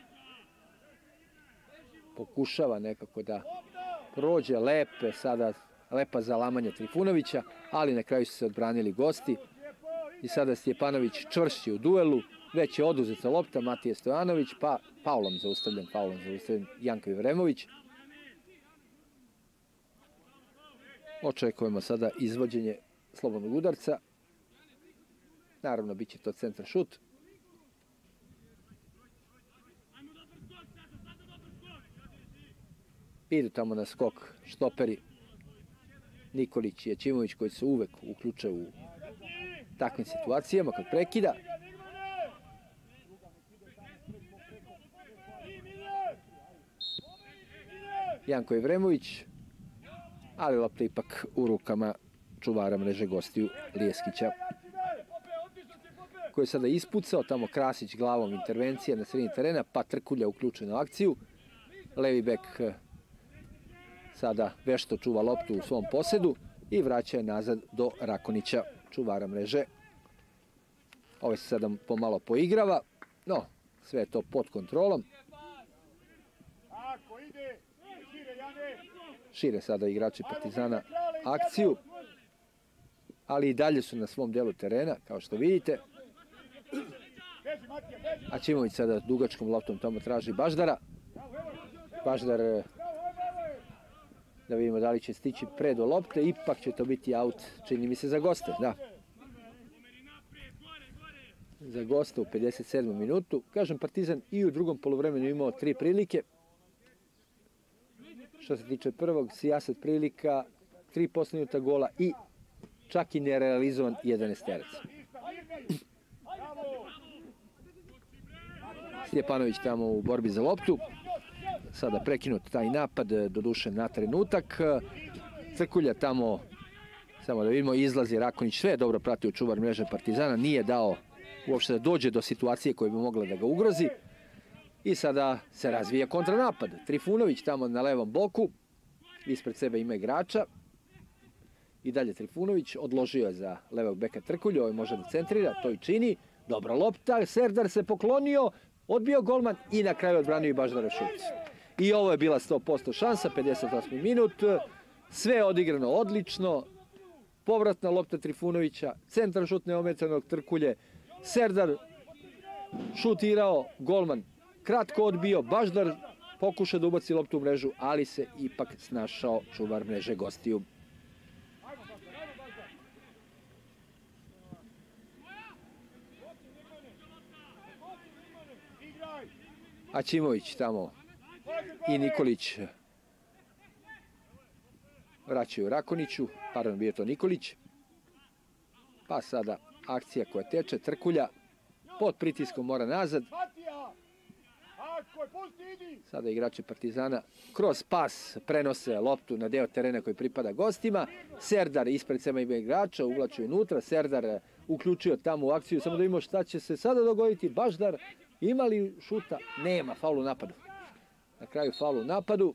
Pokušava nekako da prođe lepe, sada lepa zalamanje Trifunovića, ali na kraju su se odbranili gosti. I sada Stjepanović čvršći u duelu, već je oduzeta lopta, Matije Stojanović, pa faulom zaustavljen, faulom zaustavljen Janko Jevremović. Očekujemo sada izvođenje slobodnog udarca. Naravno, bit će to centar šut. Idu tamo na skok štoperi Nikolić i Aćimović koji se uvek uključe u takvim situacijama kod prekida. Janko Jevremović, ali lopta ipak u rukama čuvara mreže gostiju Lijeskića, koji je sada ispucao, tamo Krasić glavom, intervencija na sredini terena, pa Trkulja uključen u akciju. Levi bek sada vešto čuva loptu u svom posedu i vraća je nazad do Rakonića, čuvara mreže. Ovaj se sada pomalo poigrava, no sve je to pod kontrolom. Šire sada igrači Partizana akciju, ali i dalje su na svom delu terena, kao što vidite. Aćimović sada dugačkom loptom tamo traži Baždara. Baždar, da vidimo da li će stići pre do lopte, ipak će to biti aut, čini mi se, za goste, da. Za goste u pedeset sedmom minutu. Kažem, Partizan i u drugom poluvremenu imao tri prilike. Što se tiče prvog, sijasat prilika, tri postignuta gola i čak i nerealizovan jedanaesterac. Stjepanović tamo u borbi za loptu. Sada prekinut taj napad, doduše na trenutak. Crkulja tamo, samo da vidimo, izlazi Rakonić, sve je dobro pratio čuvar mreže Partizana, nije dao uopšte da dođe do situacije koja bi mogla da ga ugrozi. I sada se razvija kontranapad. Trifunović tamo na levom boku, ispred sebe ima igrača. I dalje Trifunović odložio je za levog beka Trkulju, ovaj može da centrira, to i čini. Dobra lopta, Serdar se poklonio, odbio golman i na kraju odbranio i Baždara šut. I ovo je bila sto posto šansa, pedeset osmi minut, sve je odigrano odlično. Povratna lopta Trifunovića, centar šut neometanog Trkulje, Serdar šutirao, golman kratko odbio, Baždar pokušao da ubaci loptu u mrežu, ali se ipak snašao čuvar mreže gostiju. Aćimović tamo i Nikolić vraćaju Rakoniću, pardon, bio je to Nikolić. Pa sada akcija koja teče, Trkulja pod pritiskom mora nazad. Sada igrači Partizana kroz pas prenose loptu na deo terena koji pripada gostima. Serdar ispred sebe ima igrača, uvlači unutra. Serdar uključio tamo u akciju. Samo da vidimo šta će se sada dogoditi. Baždar, ima li šuta? Nema, faul u napadu. Na kraju faul u napadu.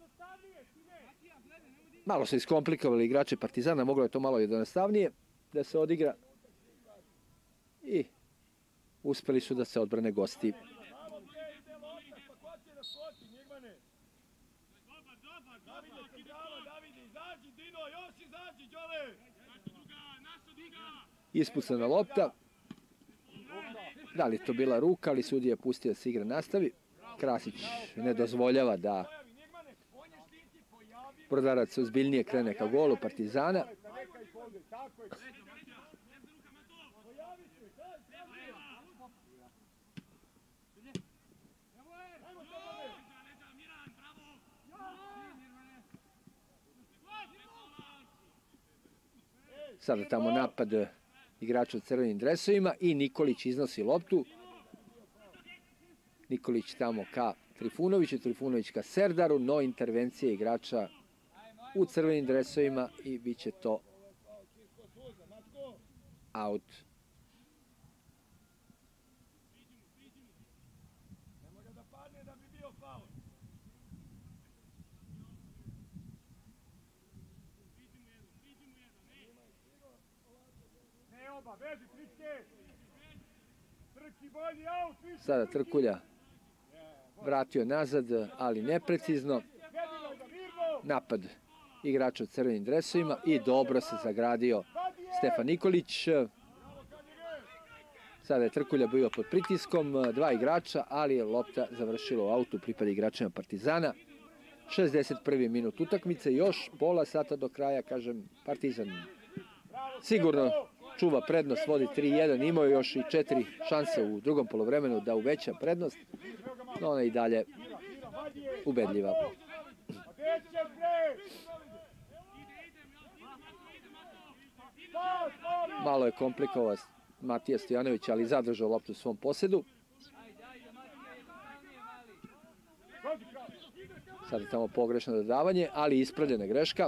Malo se iskomplikovali igrači Partizana, moglo je to malo jednostavnije da se odigra. I uspeli su da se odbrane gosti. Ispucana lopta. Da li je to bila ruka, ali sudija je pustio da se igra nastavi. Krasić ne dozvoljava da Brodarac ozbiljnije krene ka golu Partizana. Sada tamo napad igrača u crvenim dresovima i Nikolić iznosi loptu. Nikolić tamo ka Trifunoviću, Trifunović ka Serdaru, no intervencije igrača u crvenim dresovima i bit će to out. Sada Trkulja vratio nazad, ali neprecizno. Napad igrača u crvenim dresovima i dobro se zagradio Stefan Nikolić. Sada je Trkulja bio pod pritiskom, dva igrača, ali je lopta završila u autu, pripada igračima Partizana. šezdeset prvi minut utakmice, još pola sata do kraja, kažem, Partizan sigurno čuva prednost, vodi tri jedan, imao je još i četiri šanse u drugom poluvremenu da uveća prednost, no ona i dalje ubedljiva. Malo je komplikovao Matija Stojanović, ali zadržao loptu u svom posedu. Sada je tamo pogrešno dodavanje, ali ispravljena greška.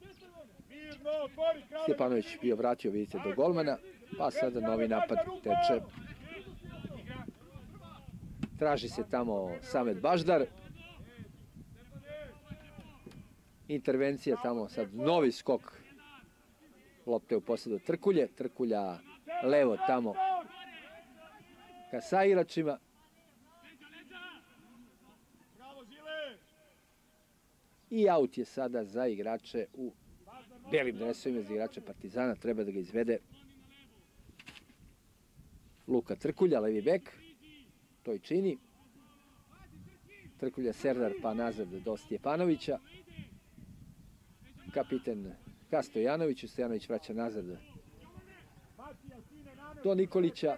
Stjepanović bio vratio, vidite, do golmana, pa sada novi napad teče. Traži se tamo Samet Baždar. intervencija tamo, sad novi skok lopte u posledu Trkulje, Trkulja levo tamo ka saigračima. I aut je sada za igrače u belim dresovima, za igrače Partizana, treba da ga izvede Luka Trkulja, levi bek, to i čini. Trkulja Serdar pa nazad do Stjepanovića. Kapiten ka Stojanoviću, Stojanović vraća nazad do Nikolića.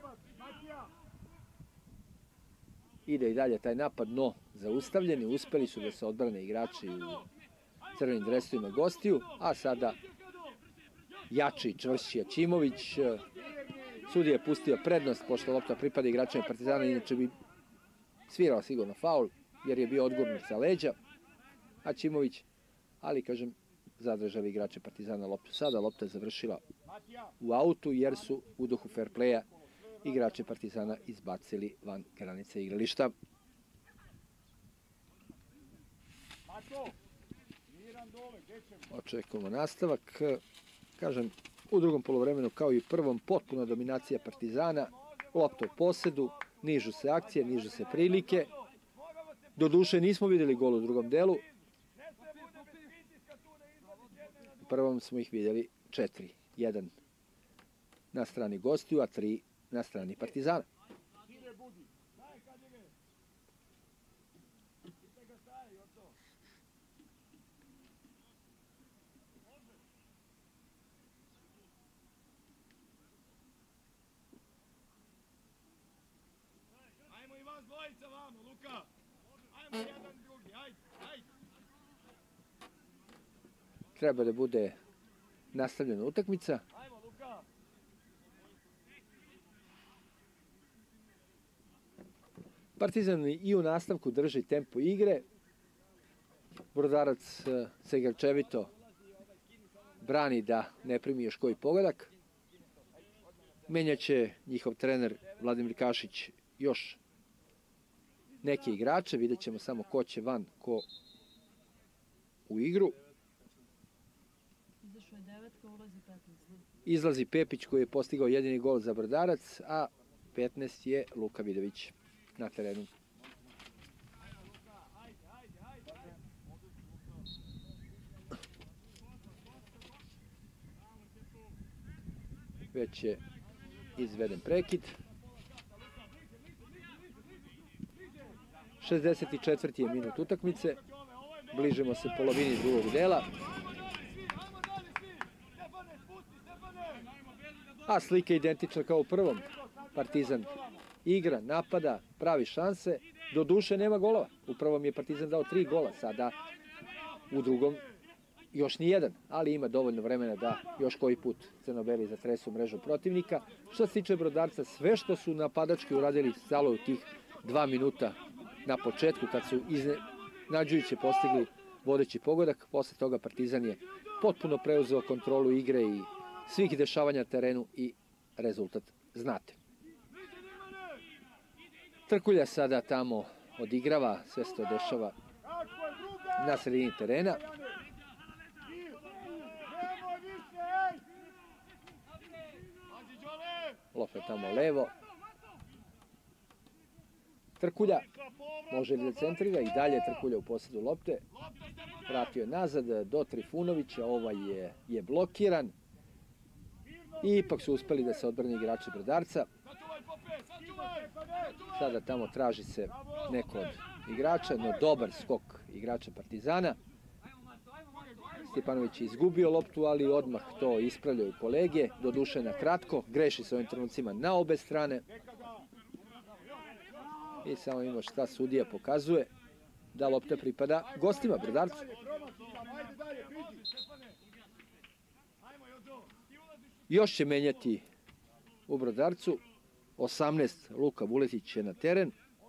Ide i dalje taj napad, no zaustavljeni, uspeli su da se odbrane igrači u crvenim dresovima gostiju, a sada jači i čvršći Aćimović. Sudija je pustio prednost, pošto lopta pripada igračima Partizana, inače bi svirao sigurno faul, jer je bio odgurnut sa leđa Aćimović, ali kažem, zadržali igrače Partizana loptu. Sada lopta je završila u autu, jer su u duhu fair playa igrače Partizana izbacili van granice igrališta. Očekujemo nastavak. Kažem, u drugom poluvremenu, kao i u prvom, potpuna dominacija Partizana. Lopta u posedu, nižu se akcije, nižu se prilike. Doduše nismo vidjeli gol u drugom delu. U prvom smo ih vidjeli četiri. Jedan na strani gostiju, a tri na strani Partizana.
Ajmo i vas dvojica vamo, Luka. Ajmo jedan drugi, ajde, ajde.
Treba da bude nastavljena utakmica.
Ajmo, Luka.
Partizan i u nastavku drži tempo igre. Brodarac se grčevito brani da ne primi još koji pogodak. Menjaće njihov trener Vladimir Kašić još neke igrače. Vidjet ćemo samo ko će van, ko u igru. Izlazi Pepić koji je postigao jedini gol za Brodarac, a petnaest je Luka Vidović na terenu. Već je izveden prekid. šezdeset četvrti je minut utakmice. Bližimo se polovini drugog dela. A slika je identična kao u prvom. Partizan igra, napada, pravi šanse. Do duše nema golova. U prvom je Partizan dao tri gola, sada u drugom još ni jedan, ali ima dovoljno vremena da još koji put crno-beli zatresu mrežu protivnika. Što se tiče Brodarca, sve što su napadački uradili stalo u tih dva minuta na početku, kad su iznenađujuće postigli vodeći pogodak. Posle toga Partizan je potpuno preuzeo kontrolu igre i svih dešavanja na terenu i rezultat znate. Trkulja sada tamo odigrava, sve se to dešava na sredini terena. Lopta tamo levo. Trkulja može li da centrira i dalje Trkulja u posjedu lopte. Vratio je nazad do Trifunovića, ovaj je, je blokiran. I ipak su uspeli da se odbrane igrači Brodarca. Sada tamo traži se neko od igrača, no dobar skok igrača Partizana. Stjepanović je izgubio loptu, ali odmah to ispravljaju kolege. Doduše na kratko, greši se ovim trenucima na obe strane. I samo ima šta sudija pokazuje, da lopta pripada gostima Brodarcu. Još će menjati u Brodarcu. osamnaest Luka Vuletić je na teren.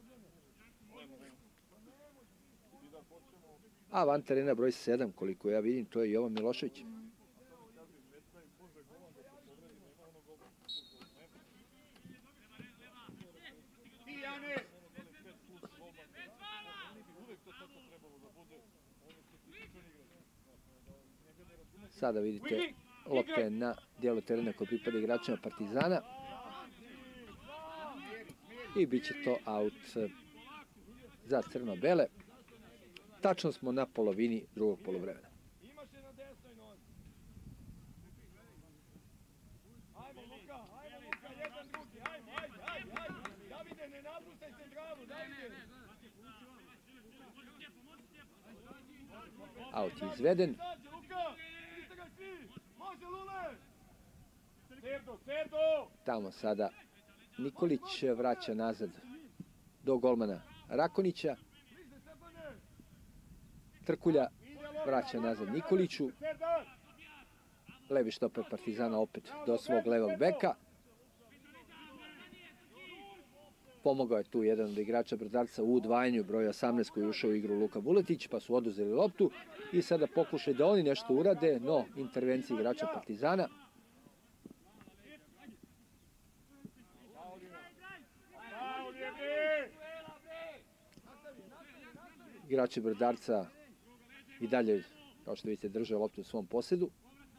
A van terena broj sedam, koliko ja vidim, to je Jovan Milošević. Sada vidite, lopta je na dijelu terena koji pripada igračima Partizana. I bit će to aut za crno-bele. Tačno smo na polovini drugog poluvremena.
Imaš je na desnoj nozi. Ajmo Luka, ajmo Luka, jedan drugi, ajmo, ajde, ajde, ajde. Davide, ne napustaj se dravu, Davide.
Aut je izveden.
Sađe, Luka, idite ga svi, može Lule. Serdo, Serdo.
Tamo sada Nikolić vraća nazad do golmana Rakonića. Trkulja vraća nazad Nikoliću. Levi štoper Partizana opet do svog levog beka. Pomogao je tu jedan od igrača Brodarca u udvajanju broj osamnaest koji je ušao u igru Luka Vuletić, pa su oduzeli loptu i sada pokušaju da oni nešto urade, no intervencija igrača Partizana. Igrači Brodarca i dalje, kao što vidite, drže loptu u svom posjedu.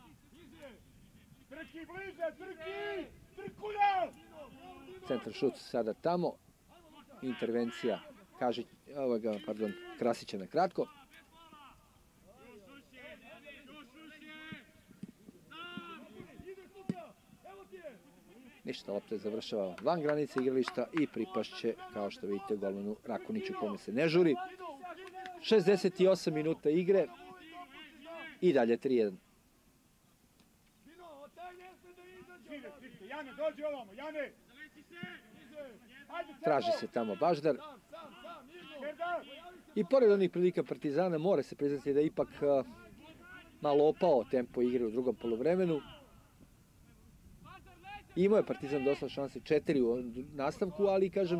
Centar šut sada tamo. Intervencija kaže, ovoga, pardon, Krasića na kratko. Ništa, lopta završava van granice igrališta i pripašće, kao što vidite, golmanu Rakoniću kome se ne žuri. šezdeset osam minuta igre i dalje tri jedan. Traži se tamo Baždar. I pored onih prilika Partizana mora se priznati da je ipak uh, malo opao tempo igre u drugom poluvremenu. Imao je Partizan dosta šanse, četiri u nastavku, ali kažem,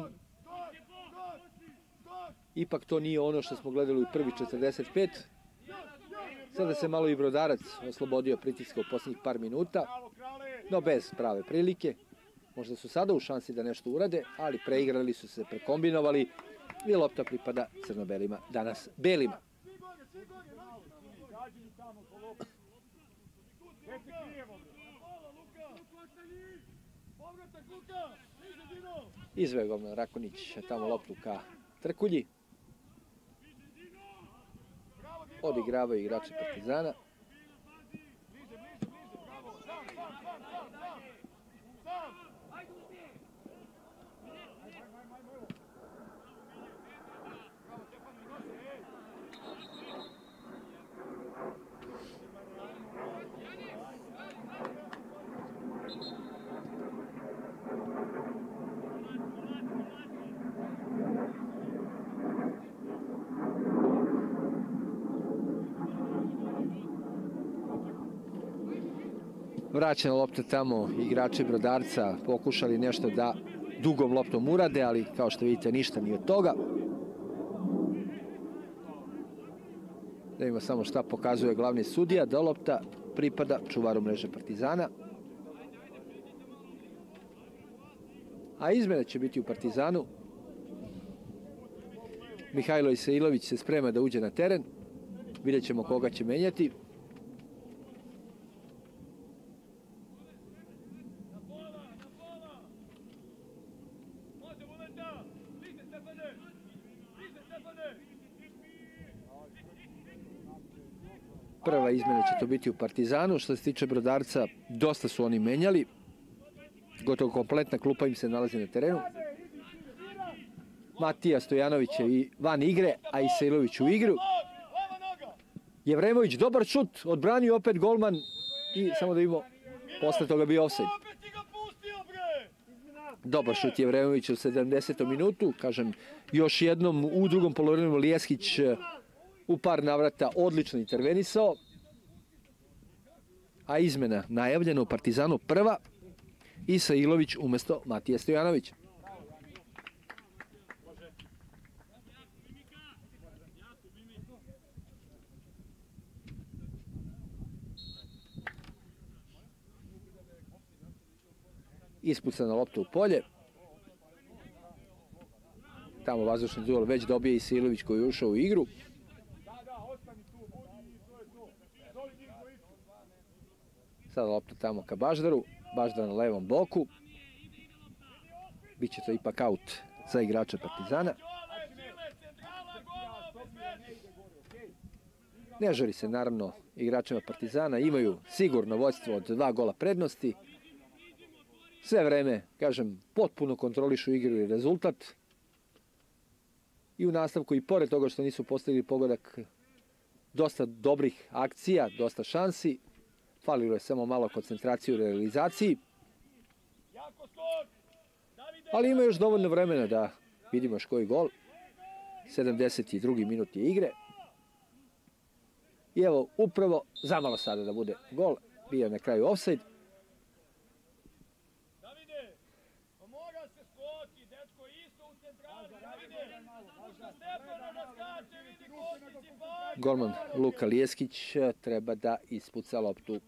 ipak to nije ono što smo gledali u prvi četrdeset pet. Sada se malo i Brodarac oslobodio pritiska u posljednjih par minuta, no bez prave prilike. Možda su sada u šansi da nešto urade, ali preigrali su se, prekombinovali i lopta pripada crno-belima, danas belima. Izveo golman Rakonić tamo loptu ka Trkulji. Odigravaju igrači Partizana. Vraćena lopta tamo, igrači Brodarca pokušali nešto da dugom loptom urade, ali kao što vidite ništa ni od toga. Da vidimo samo šta pokazuje glavni sudija, da lopta pripada čuvaru mreže Partizana. A izmjena će biti u Partizanu. Mihajlo Isailović se sprema da uđe na teren. Vidjet ćemo koga će menjati. Prva izmjena će to biti u Partizanu. Što se tiče Brodarca, dosta su oni menjali. Gotovo kompletna klupa im se nalazi na terenu. Matija Stojanović je i van igre, a Isailović u igru. Jevremović, dobar šut, odbranio opet golman i samo da vidimo, posle toga bio offside. Dobar šut Jevremović u sedamdesetom minutu, kažem, još jednom u drugom poluvremenu Lijeskić u par navrata odlično intervenisao. A izmena najavljena u Partizanu prva, Isailović umjesto Matije Stojanovića. Ispucana lopta u polje. Tamo vazdušni duel već dobije Isailović koji je ušao u igru. Sada lopta tamo ka Baždaru. Baždar na levom boku. Biće to ipak aut za igrača Partizana. Ne žuri se naravno igračima Partizana. Imaju sigurno vođstvo od dva gola prednosti. Sve vreme, kažem, potpuno kontrolišu igru i rezultat. I u nastavku, i pored toga što nisu postigli pogodak, dosta dobrih akcija, dosta šansi. Falilo je samo malo koncentracije u realizaciji. Ali ima još dovoljno vremena da vidimo još koji gol. sedamdeset drugi minut je igre. I evo, upravo zamalo sada da bude gol. Bio je na kraju ofsajd. Golman Luka Lijeskić treba da ispuca loptu.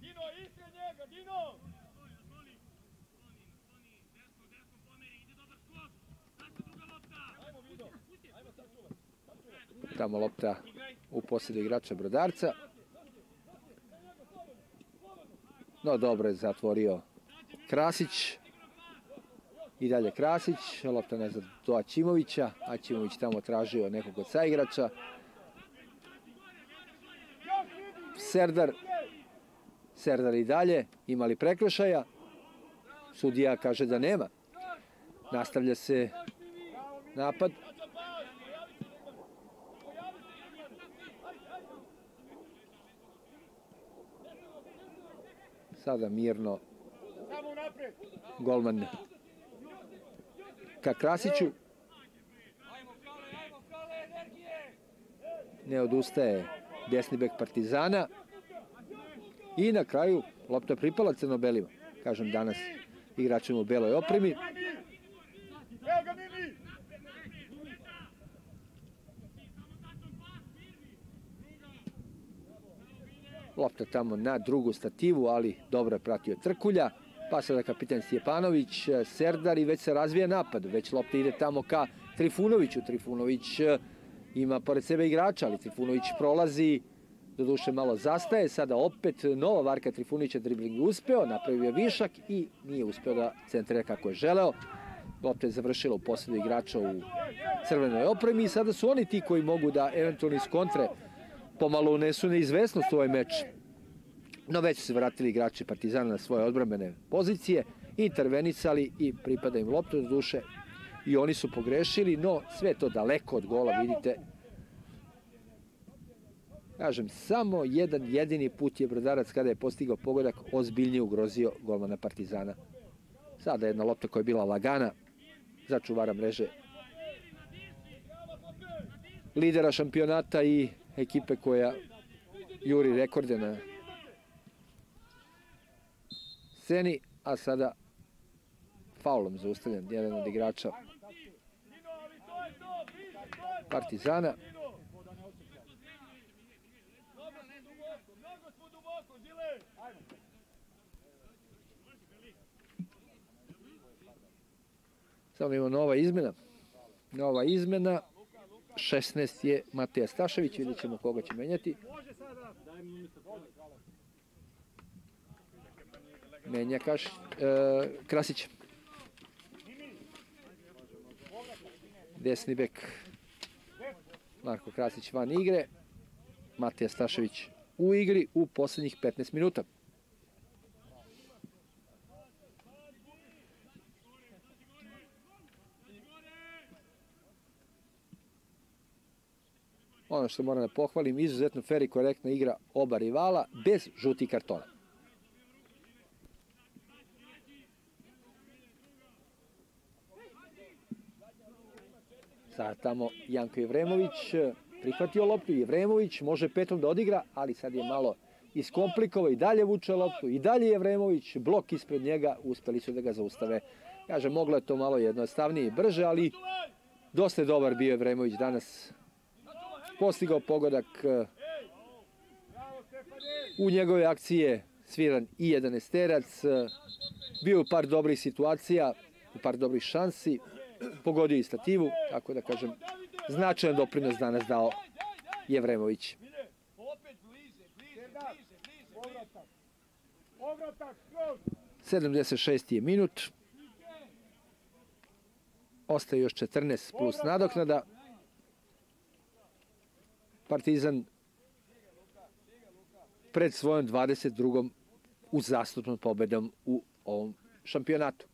Tamo lopta u posjedu igrača Brodarca. No dobro je zatvorio Krasić. I dalje Krasić. Lopta nazad do Aćimovića. Aćimović tamo tražio nekog od saigrača. Serdar. Serdar i dalje. Imali prekršaja. Sudija kaže da nema. Nastavlja se napad. Sada mirno golman ka Krasiću. Ne odustaje desni bek Partizana. I na kraju lopta pripala crno-belima. Kažem danas igračima u beloj opremi. Lopta tamo na drugu stativu, ali dobro je pratio Trkulja. Pa sada kapitan Stjepanović, Serdar i već se razvija napad. Već lopta ide tamo ka Trifunoviću. Trifunović ima pored sebe igrača, ali Trifunović prolazi, doduše malo zastaje. Sada opet nova varka Trifunovića, dribling uspeo, napravio je višak i nije uspeo da centrira kako je želeo. Lopta je završila u posjedu igrača u crvenoj opremi i sada su oni ti koji mogu da eventualno iz kontre pomalo unesu neizvesnost u ovaj meč. No već su se vratili igrači Partizana na svoje odbrambene pozicije, intervenisali i pripada im lopta do duše. I oni su pogrešili, no sve to daleko od gola, vidite. Kažem, samo jedan jedini put je Brodarac kada je postigao pogodak ozbiljnije ugrozio golmana Partizana. Sada jedna lopta koja je bila lagana za čuvara mreže lidera šampionata i ekipe koja juri rekorde na sceni, a sada faulom zaustavljen jedan od igrača Partizana. Samo imamo nova izmena. Nova izmena. šesnaest je Mateja Stašević. Vidjet ćemo koga će menjati. Menja Kaš, e, Krasić. Desni bek Marko Krasić van igre. Mateja Stašević u igri u posljednjih petnaest minuta. Ono što moram da pohvalim, izuzetno fer i korektna igra oba rivala, bez žutih kartona. Sad tamo Janko Jevremović prihvatio loptu. Jevremović može petom da odigra, ali sad je malo iskomplikovao i dalje vuče loptu. I dalje Jevremović, blok ispred njega, uspeli su da ga zaustave. Kaže, moglo je to malo jednostavnije i brže, ali dosta je dobar bio Jevremović danas. Postigao pogodak u njegove akcije, sviran i jedanaesterac, bio u par dobrih situacija, u par dobrih šansi, pogodio i stativu, tako da kažem, značajan doprinos danas dao Jevremović.
Povratak, skroz.
sedamdeset šesti je minut. Ostaje još četrnaest plus nadoknada. Partizan pred svojom dvadeset drugom uzastopnom pobedom u ovom šampionatu.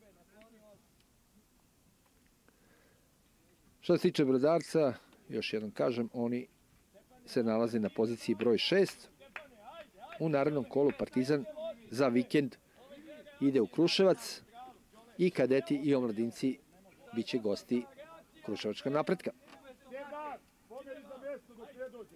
Što se tiče Brodarca, još jednom kažem, oni se nalaze na poziciji broj šest. U narednom kolu Partizan za vikend ide u Kruševac i kadeti i omladinci bit će gosti Kruševačka Napretka.
Sjedar, pomeri za mjesto dok ne dođe.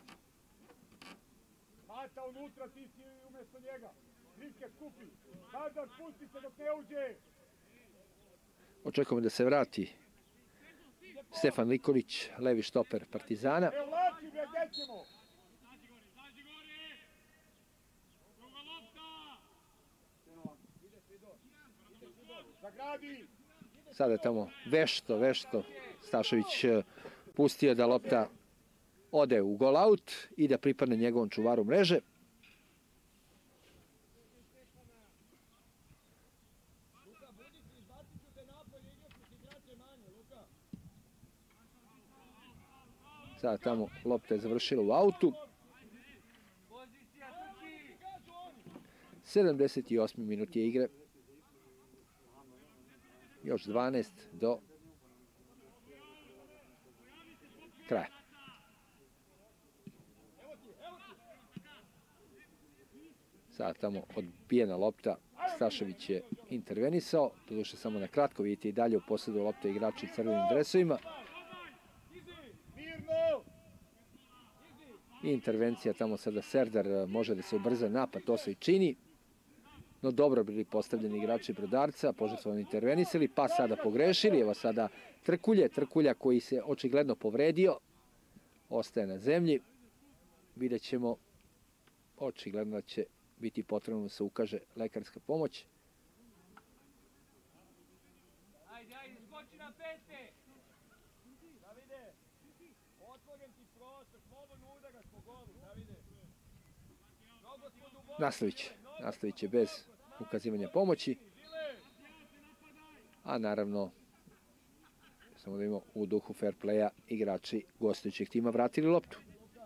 Mata unutra, ti si umjesto njega. Bliske skupi. Baždar, pusti se dok ne uđe.
Očekujemo da se vrati Stefan Likolić, levi štoper Partizana.
Evo, lači, bre, gdje ćemo? Zagradi.
Sada je tamo vešto, vešto Stašević pustio da lopta ode u gol out i da pripadne njegovom čuvaru mreže. Sada tamo lopta je završila u autu. sedamdeset osmi minut je igre. Još dvanaest do kraja. Sada tamo odbijena lopta. Stašević je intervenisao. Doduše samo na kratko. Vidite i dalje u posledu lopte igrači crvenim dresovima. I intervencija tamo sada Serdar može da se ubrza napad. To se i čini. No dobro bili postavljeni igrači Brodarca, požrtvovano intervenisali, pa sada pogrešili. Evo sada Trkulje, Trkulja koji se očigledno povredio, ostaje na zemlji. Vidjet ćemo, očigledno da će biti potrebno da se ukaže lekarska pomoć.
Ajde, ajde, skoči na pete! Davide, otvoren ti prostor, slobodno udaraš po golu, Davide.
Nastavit će, nastavit će bez ukazivanja pomoći. A naravno, samo da imamo u duhu fair playa, igrači gostujućeg tima vratili loptu.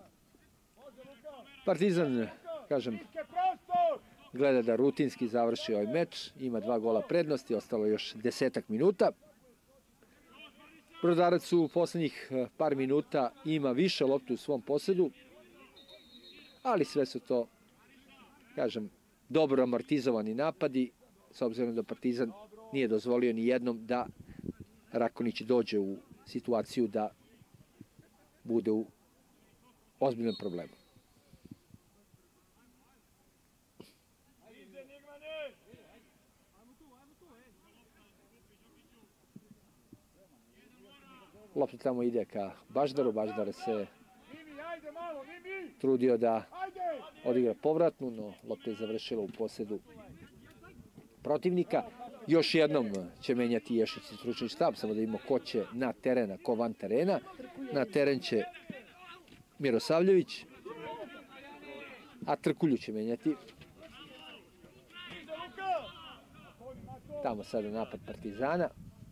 Partizan, kažem, gleda da rutinski završi ovaj meč. Ima dva gola prednosti, ostalo još desetak minuta. Brodarac u posljednjih par minuta ima više loptu u svom posjedu, ali sve su to, kažem, dobro amortizovani napadi, s obzirom da Partizan nije dozvolio ni jednom da Rakonić dođe u situaciju da bude u ozbiljnom problemu. Lopta tamo ide ka Baždaru, Baždar se trudio da odigra povratnu, no lopta je završila u posjedu protivnika. Još jednom će menjati Ješić i stručni štab, samo da vidimo ko će na terena, ko van terena. Na teren će Mirosavljević, a Trkulju će menjati. Tamo sada napad Partizana.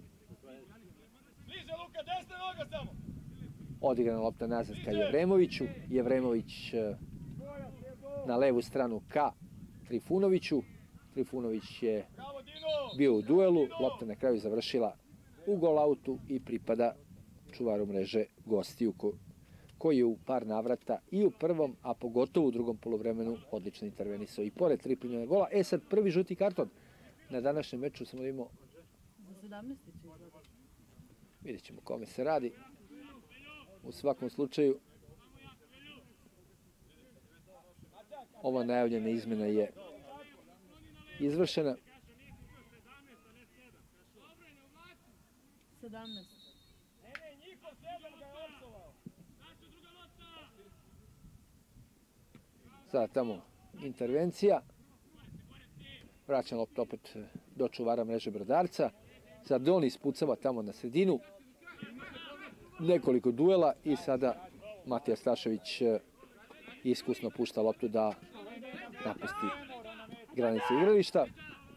Odigrana lopta nazad ka Jevremoviću. Jevremović na levu stranu ka Trifunoviću. Trifunović je bio u duelu. Lopta na kraju završila u gol autu i pripada čuvaru mreže gostiju koji je u par navrata i u prvom, a pogotovo u drugom poluvremenu odlično intervenisao i pored tri primljena gola. E sad prvi žuti karton na današnjem meču, samo da imamo... Vidjet ćemo kome se radi. U svakom slučaju, ova najavljena izmena je izvršena. Sada tamo intervencija. Vraćam loptu opet do čuvara mreže Brodarca. Sad on ispucava tamo na sredinu. Nekoliko duela i sada Matija Stašević iskusno pušta loptu da napusti granice igrališta.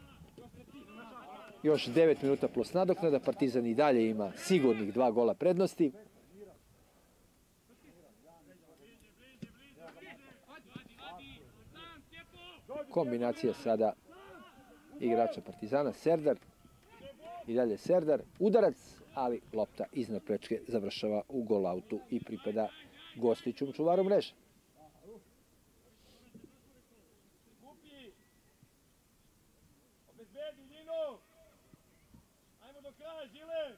Još devet minuta plus nadoknada. Partizan i dalje ima sigurnih dva gola prednosti. Kombinacija sada igrača Partizana. Serdar. I dalje Serdar. Udarac, ali lopta iznad prečke završava u gol autu i pripada gostiću čuvaru mreže.
Obezbedi Nino. Ajmo do kraja, Žile.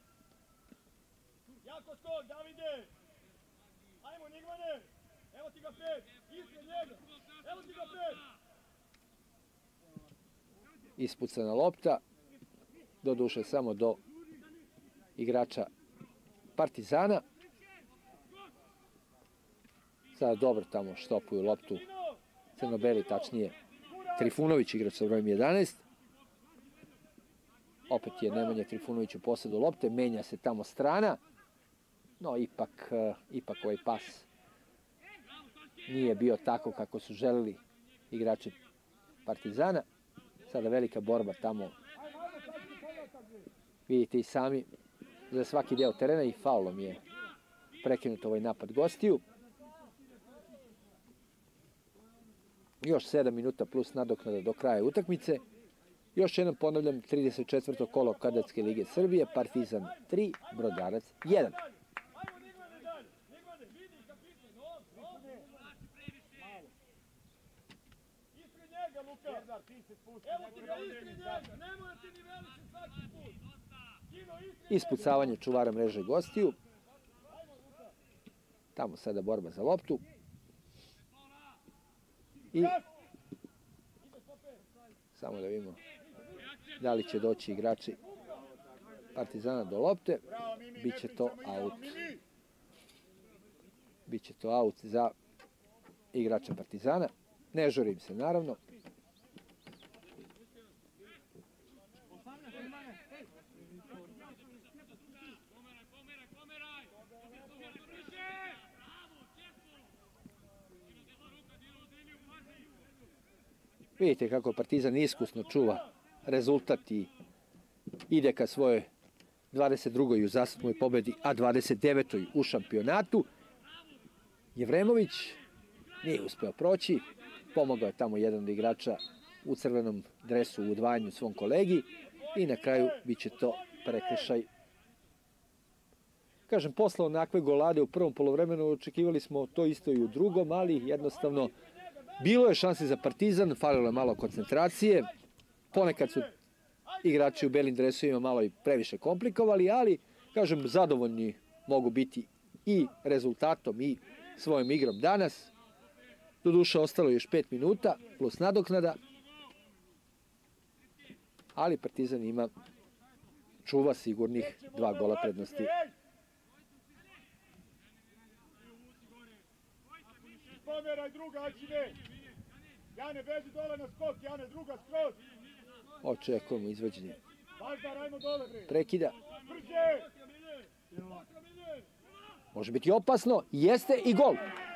Jako skok, Davide. Ajmo, Nigmane. Evo ti ga pet. Ispred njega. Evo ti ga pet.
Ispucana lopta. Doduše samo do igrača Partizana. Sada dobro tamo štopuju loptu crno-beli, tačnije Trifunović, igrač sa brojem jedanaest. Opet je Nemanja Trifunović u posjedu lopte, menja se tamo strana, no ipak, ipak ovaj pas nije bio tako kako su želeli igrači Partizana. Sada velika borba tamo, vidite i sami, za svaki deo terena i faulom je prekinut ovaj napad gostiju. Još sedam minuta plus nadoknada do kraja utakmice. Još jednom ponavljam, trideset četvrto kolo Kadetske lige Srbije, Partizan tri, Brodarac jedan. Ispucavanje čuvara mreže gostiju. Tamo sada borba za loptu. I samo da vidimo da li će doći igrači Partizana do lopte. Biće to aut. Biće to aut za igrača Partizana. Ne žurim se, naravno. Vidite kako Partizan iskusno čuva rezultat i ide ka svojoj dvadeset drugoj uzastopnoj pobedi, a dvadeset devetoj u šampionatu. Jevremović nije uspeo proći, pomogao je tamo jedan od igrača u crvenom dresu u udvajanju svom kolegi i na kraju bit će to prekršaj. Kažem, posle onakve golade u prvom polovremenu očekivali smo to isto i u drugom, ali jednostavno bilo je šanse za Partizan, falilo je malo koncentracije, ponekad su igrači u belim dresovima malo i previše komplikovali, ali, kažem, zadovoljni mogu biti i rezultatom i svojom igrom danas. Doduše, ostalo je još pet minuta plus nadoknada, ali Partizan ima, čuva sigurnih dva gola prednosti.
Pomeraj druga, Ačine. Jane, beži dole na skok, Jane, druga skroz.
Očekujemo izvođenje
Baždar, ajmo dole, bre.
prekida.
Brže!
Može biti opasno, jeste i gol.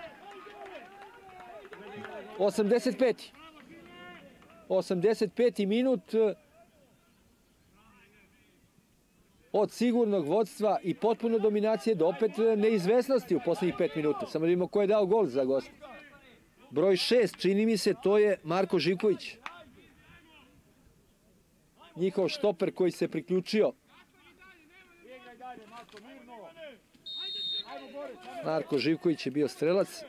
osamdeset peti. osamdeset peti minut od sigurnog vodstva i potpuno dominacije do opet neizvesnosti u posljednjih pet minuta. Samo da vidimo ko je dao gol za gost. Broj šest, čini mi se, to je Marko Živković. Njihov štoper koji se priključio. Marko Živković je bio strelac.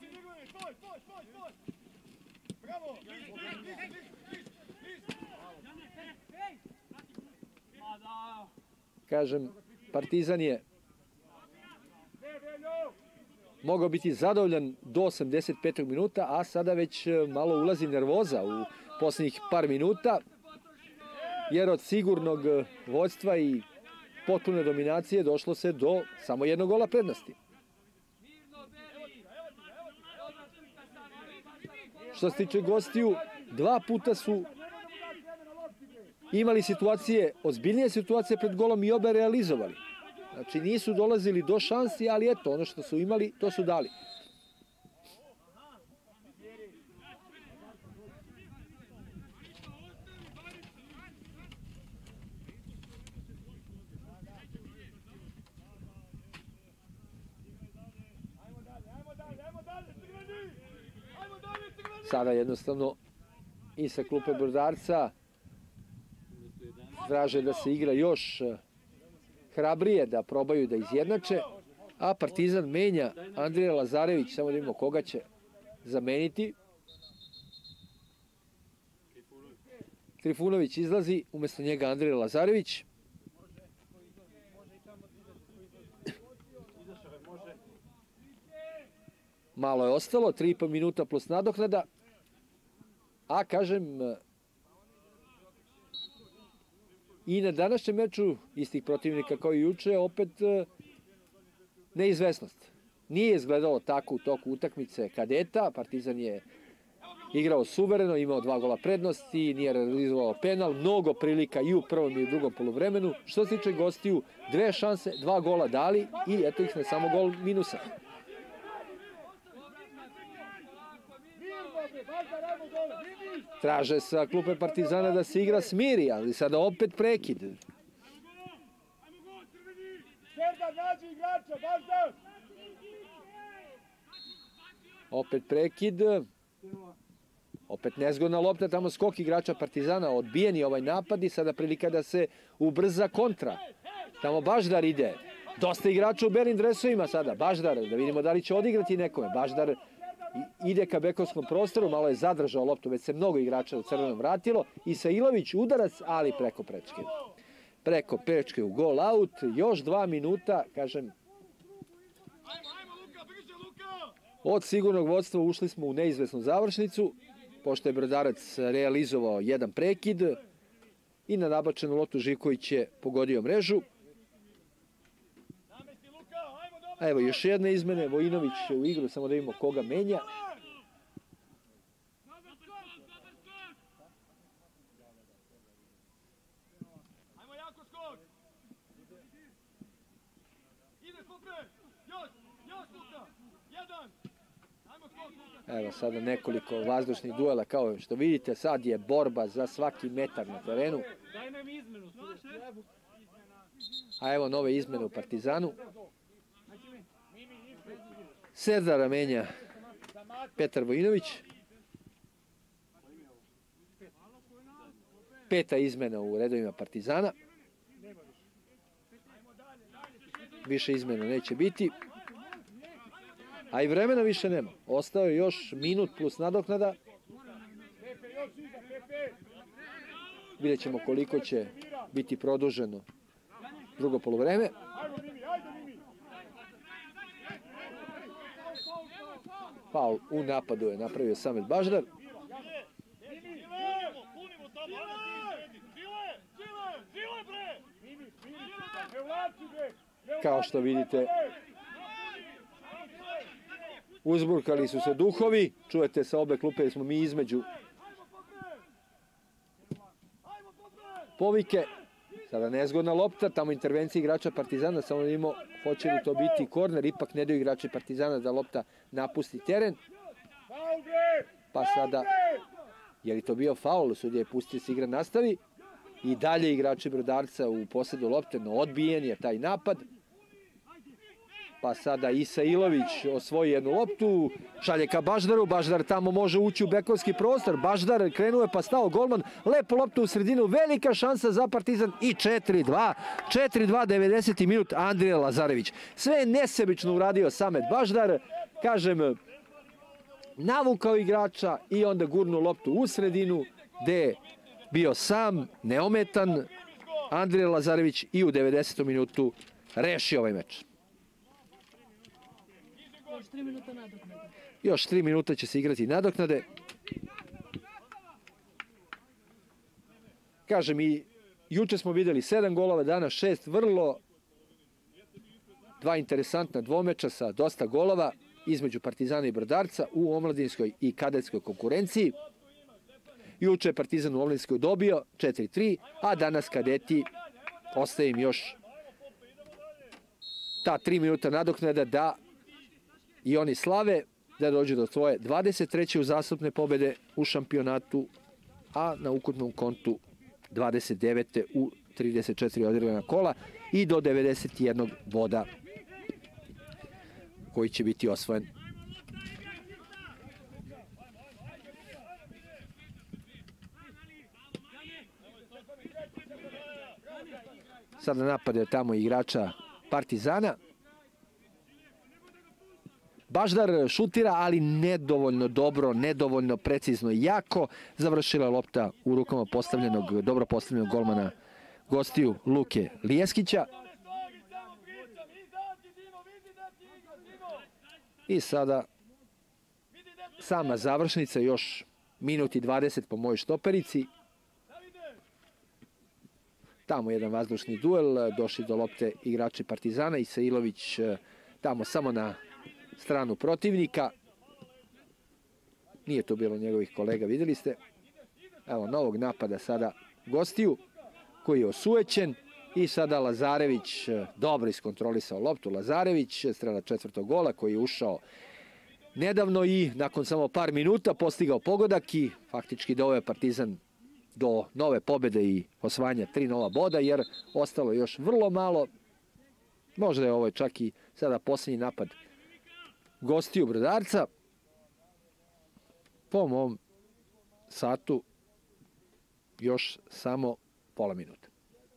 Kažem, Partizan je mogao biti zadovoljan do osamdeset petog minuta, a sada već malo ulazi nervoza u posljednjih par minuta, jer od sigurnog vođstva i potpune dominacije došlo se do samo jednog gola prednosti. Što se tiče gostiju, dva puta su imali situacije, ozbiljnije situacije pred golom i obe realizovali. Znači nisu dolazili do šansi, ali eto, ono što su imali, to su dali. Sada jednostavno i sa klupe Brodarca traže da se igra još hrabrije, da probaju da izjednače, a Partizan menja Andrija Lazarević, samo da vidimo koga će zameniti. Trifunović izlazi, umjesto njega Andrija Lazarević. Malo je ostalo, tri i po minuta plus nadoknada. A kažem, i na današnjem meču istih protivnika kao i juče, opet neizvesnost. Nije izgledalo tako u toku utakmice kadeta. Partizan je igrao suvereno, imao dva gola prednosti, nije realizovao penal, mnogo prilika i u prvom i u drugom poluvremenu. Što se tiče gostiju, dve šanse, dva gola dali i eto ih na samo gol minusa. Traže sa klupe Partizana da se igra smiri, ali sada opet prekid. Opet prekid. Opet nezgodna lopta, tamo skok igrača Partizana, odbijen je ovaj napad i sada prilika da se ubrza kontra. Tamo Baždar ide. Dosta igrača u belim dresovima sada. Baždar, da vidimo da li će odigrati nekome. Baždar ide ka bekovskom prostoru, malo je zadržao loptu, već se mnogo igrača u crvenom vratilo. I Sailović udarac, ali preko prečke. Preko prečke u gol out. Još dva minuta, kažem. Od sigurnog vodstva ušli smo u neizvesnu završnicu, pošto je Brodarac realizovao jedan prekid i na nabačenu loptu Živković je pogodio mrežu. A evo još jedne izmene, Vojinović u igru, samo da vidimo koga menja. Evo sada nekoliko vazdušnih duela, kao što vidite, sad je borba za svaki metar na terenu. A evo nove izmene u Partizanu. Serdara menja Petar Vojinović. Peta izmena u redovima Partizana. Više izmena neće biti. A i vremena više nema. Ostao je još minut plus nadoknada. Vidjet ćemo koliko će biti produženo drugo poluvreme. Faul u napadu je napravio Samet Baždar. Kao što vidite, uzburkali su se duhovi. Čujete sa obe klupe jer smo mi između povike. Sada nezgodna lopta, tamo intervencija igrača Partizana, samo da vidimo hoće li to biti korner, ipak ne daju igrači Partizana da lopta napusti teren. Pa sada, je li to bio faul, sudija je pustio se igra nastavi. I dalje igrači Brodarca u posjedu lopte, no odbijen je taj napad. Pa sada i Sailović osvoji jednu loptu, šalje ka Baždaru, Baždar tamo može ući u bekovski prostor, Baždar krenuo je pa stao golman, lepo loptu u sredinu, velika šansa za Partizan i četiri dva, četiri dva, devedeseti minut, Andrija Lazarević. Sve je nesebično uradio Samet Baždar, kažem, navukao igrača i onda gurnu loptu u sredinu, gde je bio sam, neometan, Andrija Lazarević i u devedesetom minutu reši ovaj meč.
Još tri minuta nadoknade.
Još tri minuta će se igrati nadoknade. Kažem, i juče smo videli sedam golova, danas šest, vrlo dva interesantna dvomeča sa dosta golova između Partizana i Brodarca u omladinskoj i kadetskoj konkurenciji. Juče je Partizan u omladinskoj dobio četiri tri, a danas kadeti ostaje im još ta tri minuta nadoknada da i oni slave, da dođu do svoje dvadeset treće uzastopne pobjede u šampionatu, a na ukupnom kontu dvadeset devete u trideset četiri odigrana kola i do devedeset jednog boda koji će biti osvojen. Sada napadaju tamo igrača Partizana. Baždar šutira, ali nedovoljno dobro, nedovoljno precizno i jako. Završila lopta u rukama postavljenog, dobro postavljenog golmana gostiju Luke Lijeskića. I sada sama završnica, još minut i dvadeset po mojoj štoperici. Tamo jedan vazdušni duel, došli do lopte igrači Partizana i Sailović tamo samo na stranu protivnika. Nije tu bilo njegovih kolega, vidjeli ste. Evo novog napada sada gostiju koji je osujećen i sada Lazarević dobro iskontrolisao loptu. Lazarević, strela četvrtog gola koji je ušao nedavno i nakon samo par minuta postigao pogodak i faktički doveo Partizan do nove pobjede i osvajanja tri nova boda, jer ostalo je još vrlo malo. Možda je ovo čak i sada posljednji napad gostiju Brodarca. Po mom satu još samo pola minuta.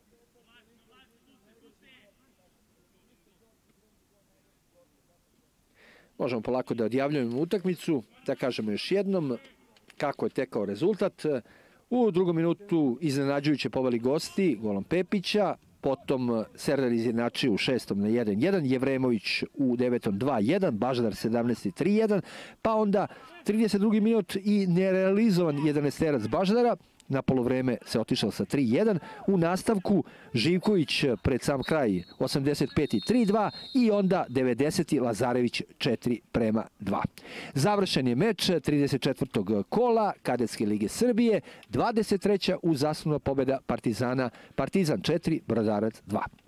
Možemo polako da odjavljujemo utakmicu, da kažemo još jednom kako je tekao rezultat. U drugom minutu iznenađujuće poveli gosti golom Pepića, potom Serdar izjednačio u šestom na jedan jedan, Jevremović u devetom dva jedan, Baždar sedamnaesti tri jedan, pa onda trideset drugi minut i nerealizovan jedanaesterac Baždara. Na polovreme se otišao sa tri jedan. U nastavku Živković pred sam kraj osamdeset peti tri dva i onda devedeseti Lazarević četiri prema dva. Završen je meč trideset četvrtog kola Kadetske lige Srbije, dvadeset treća uzaslužna pobjeda Partizana. Partizan četiri, Brodarac dva.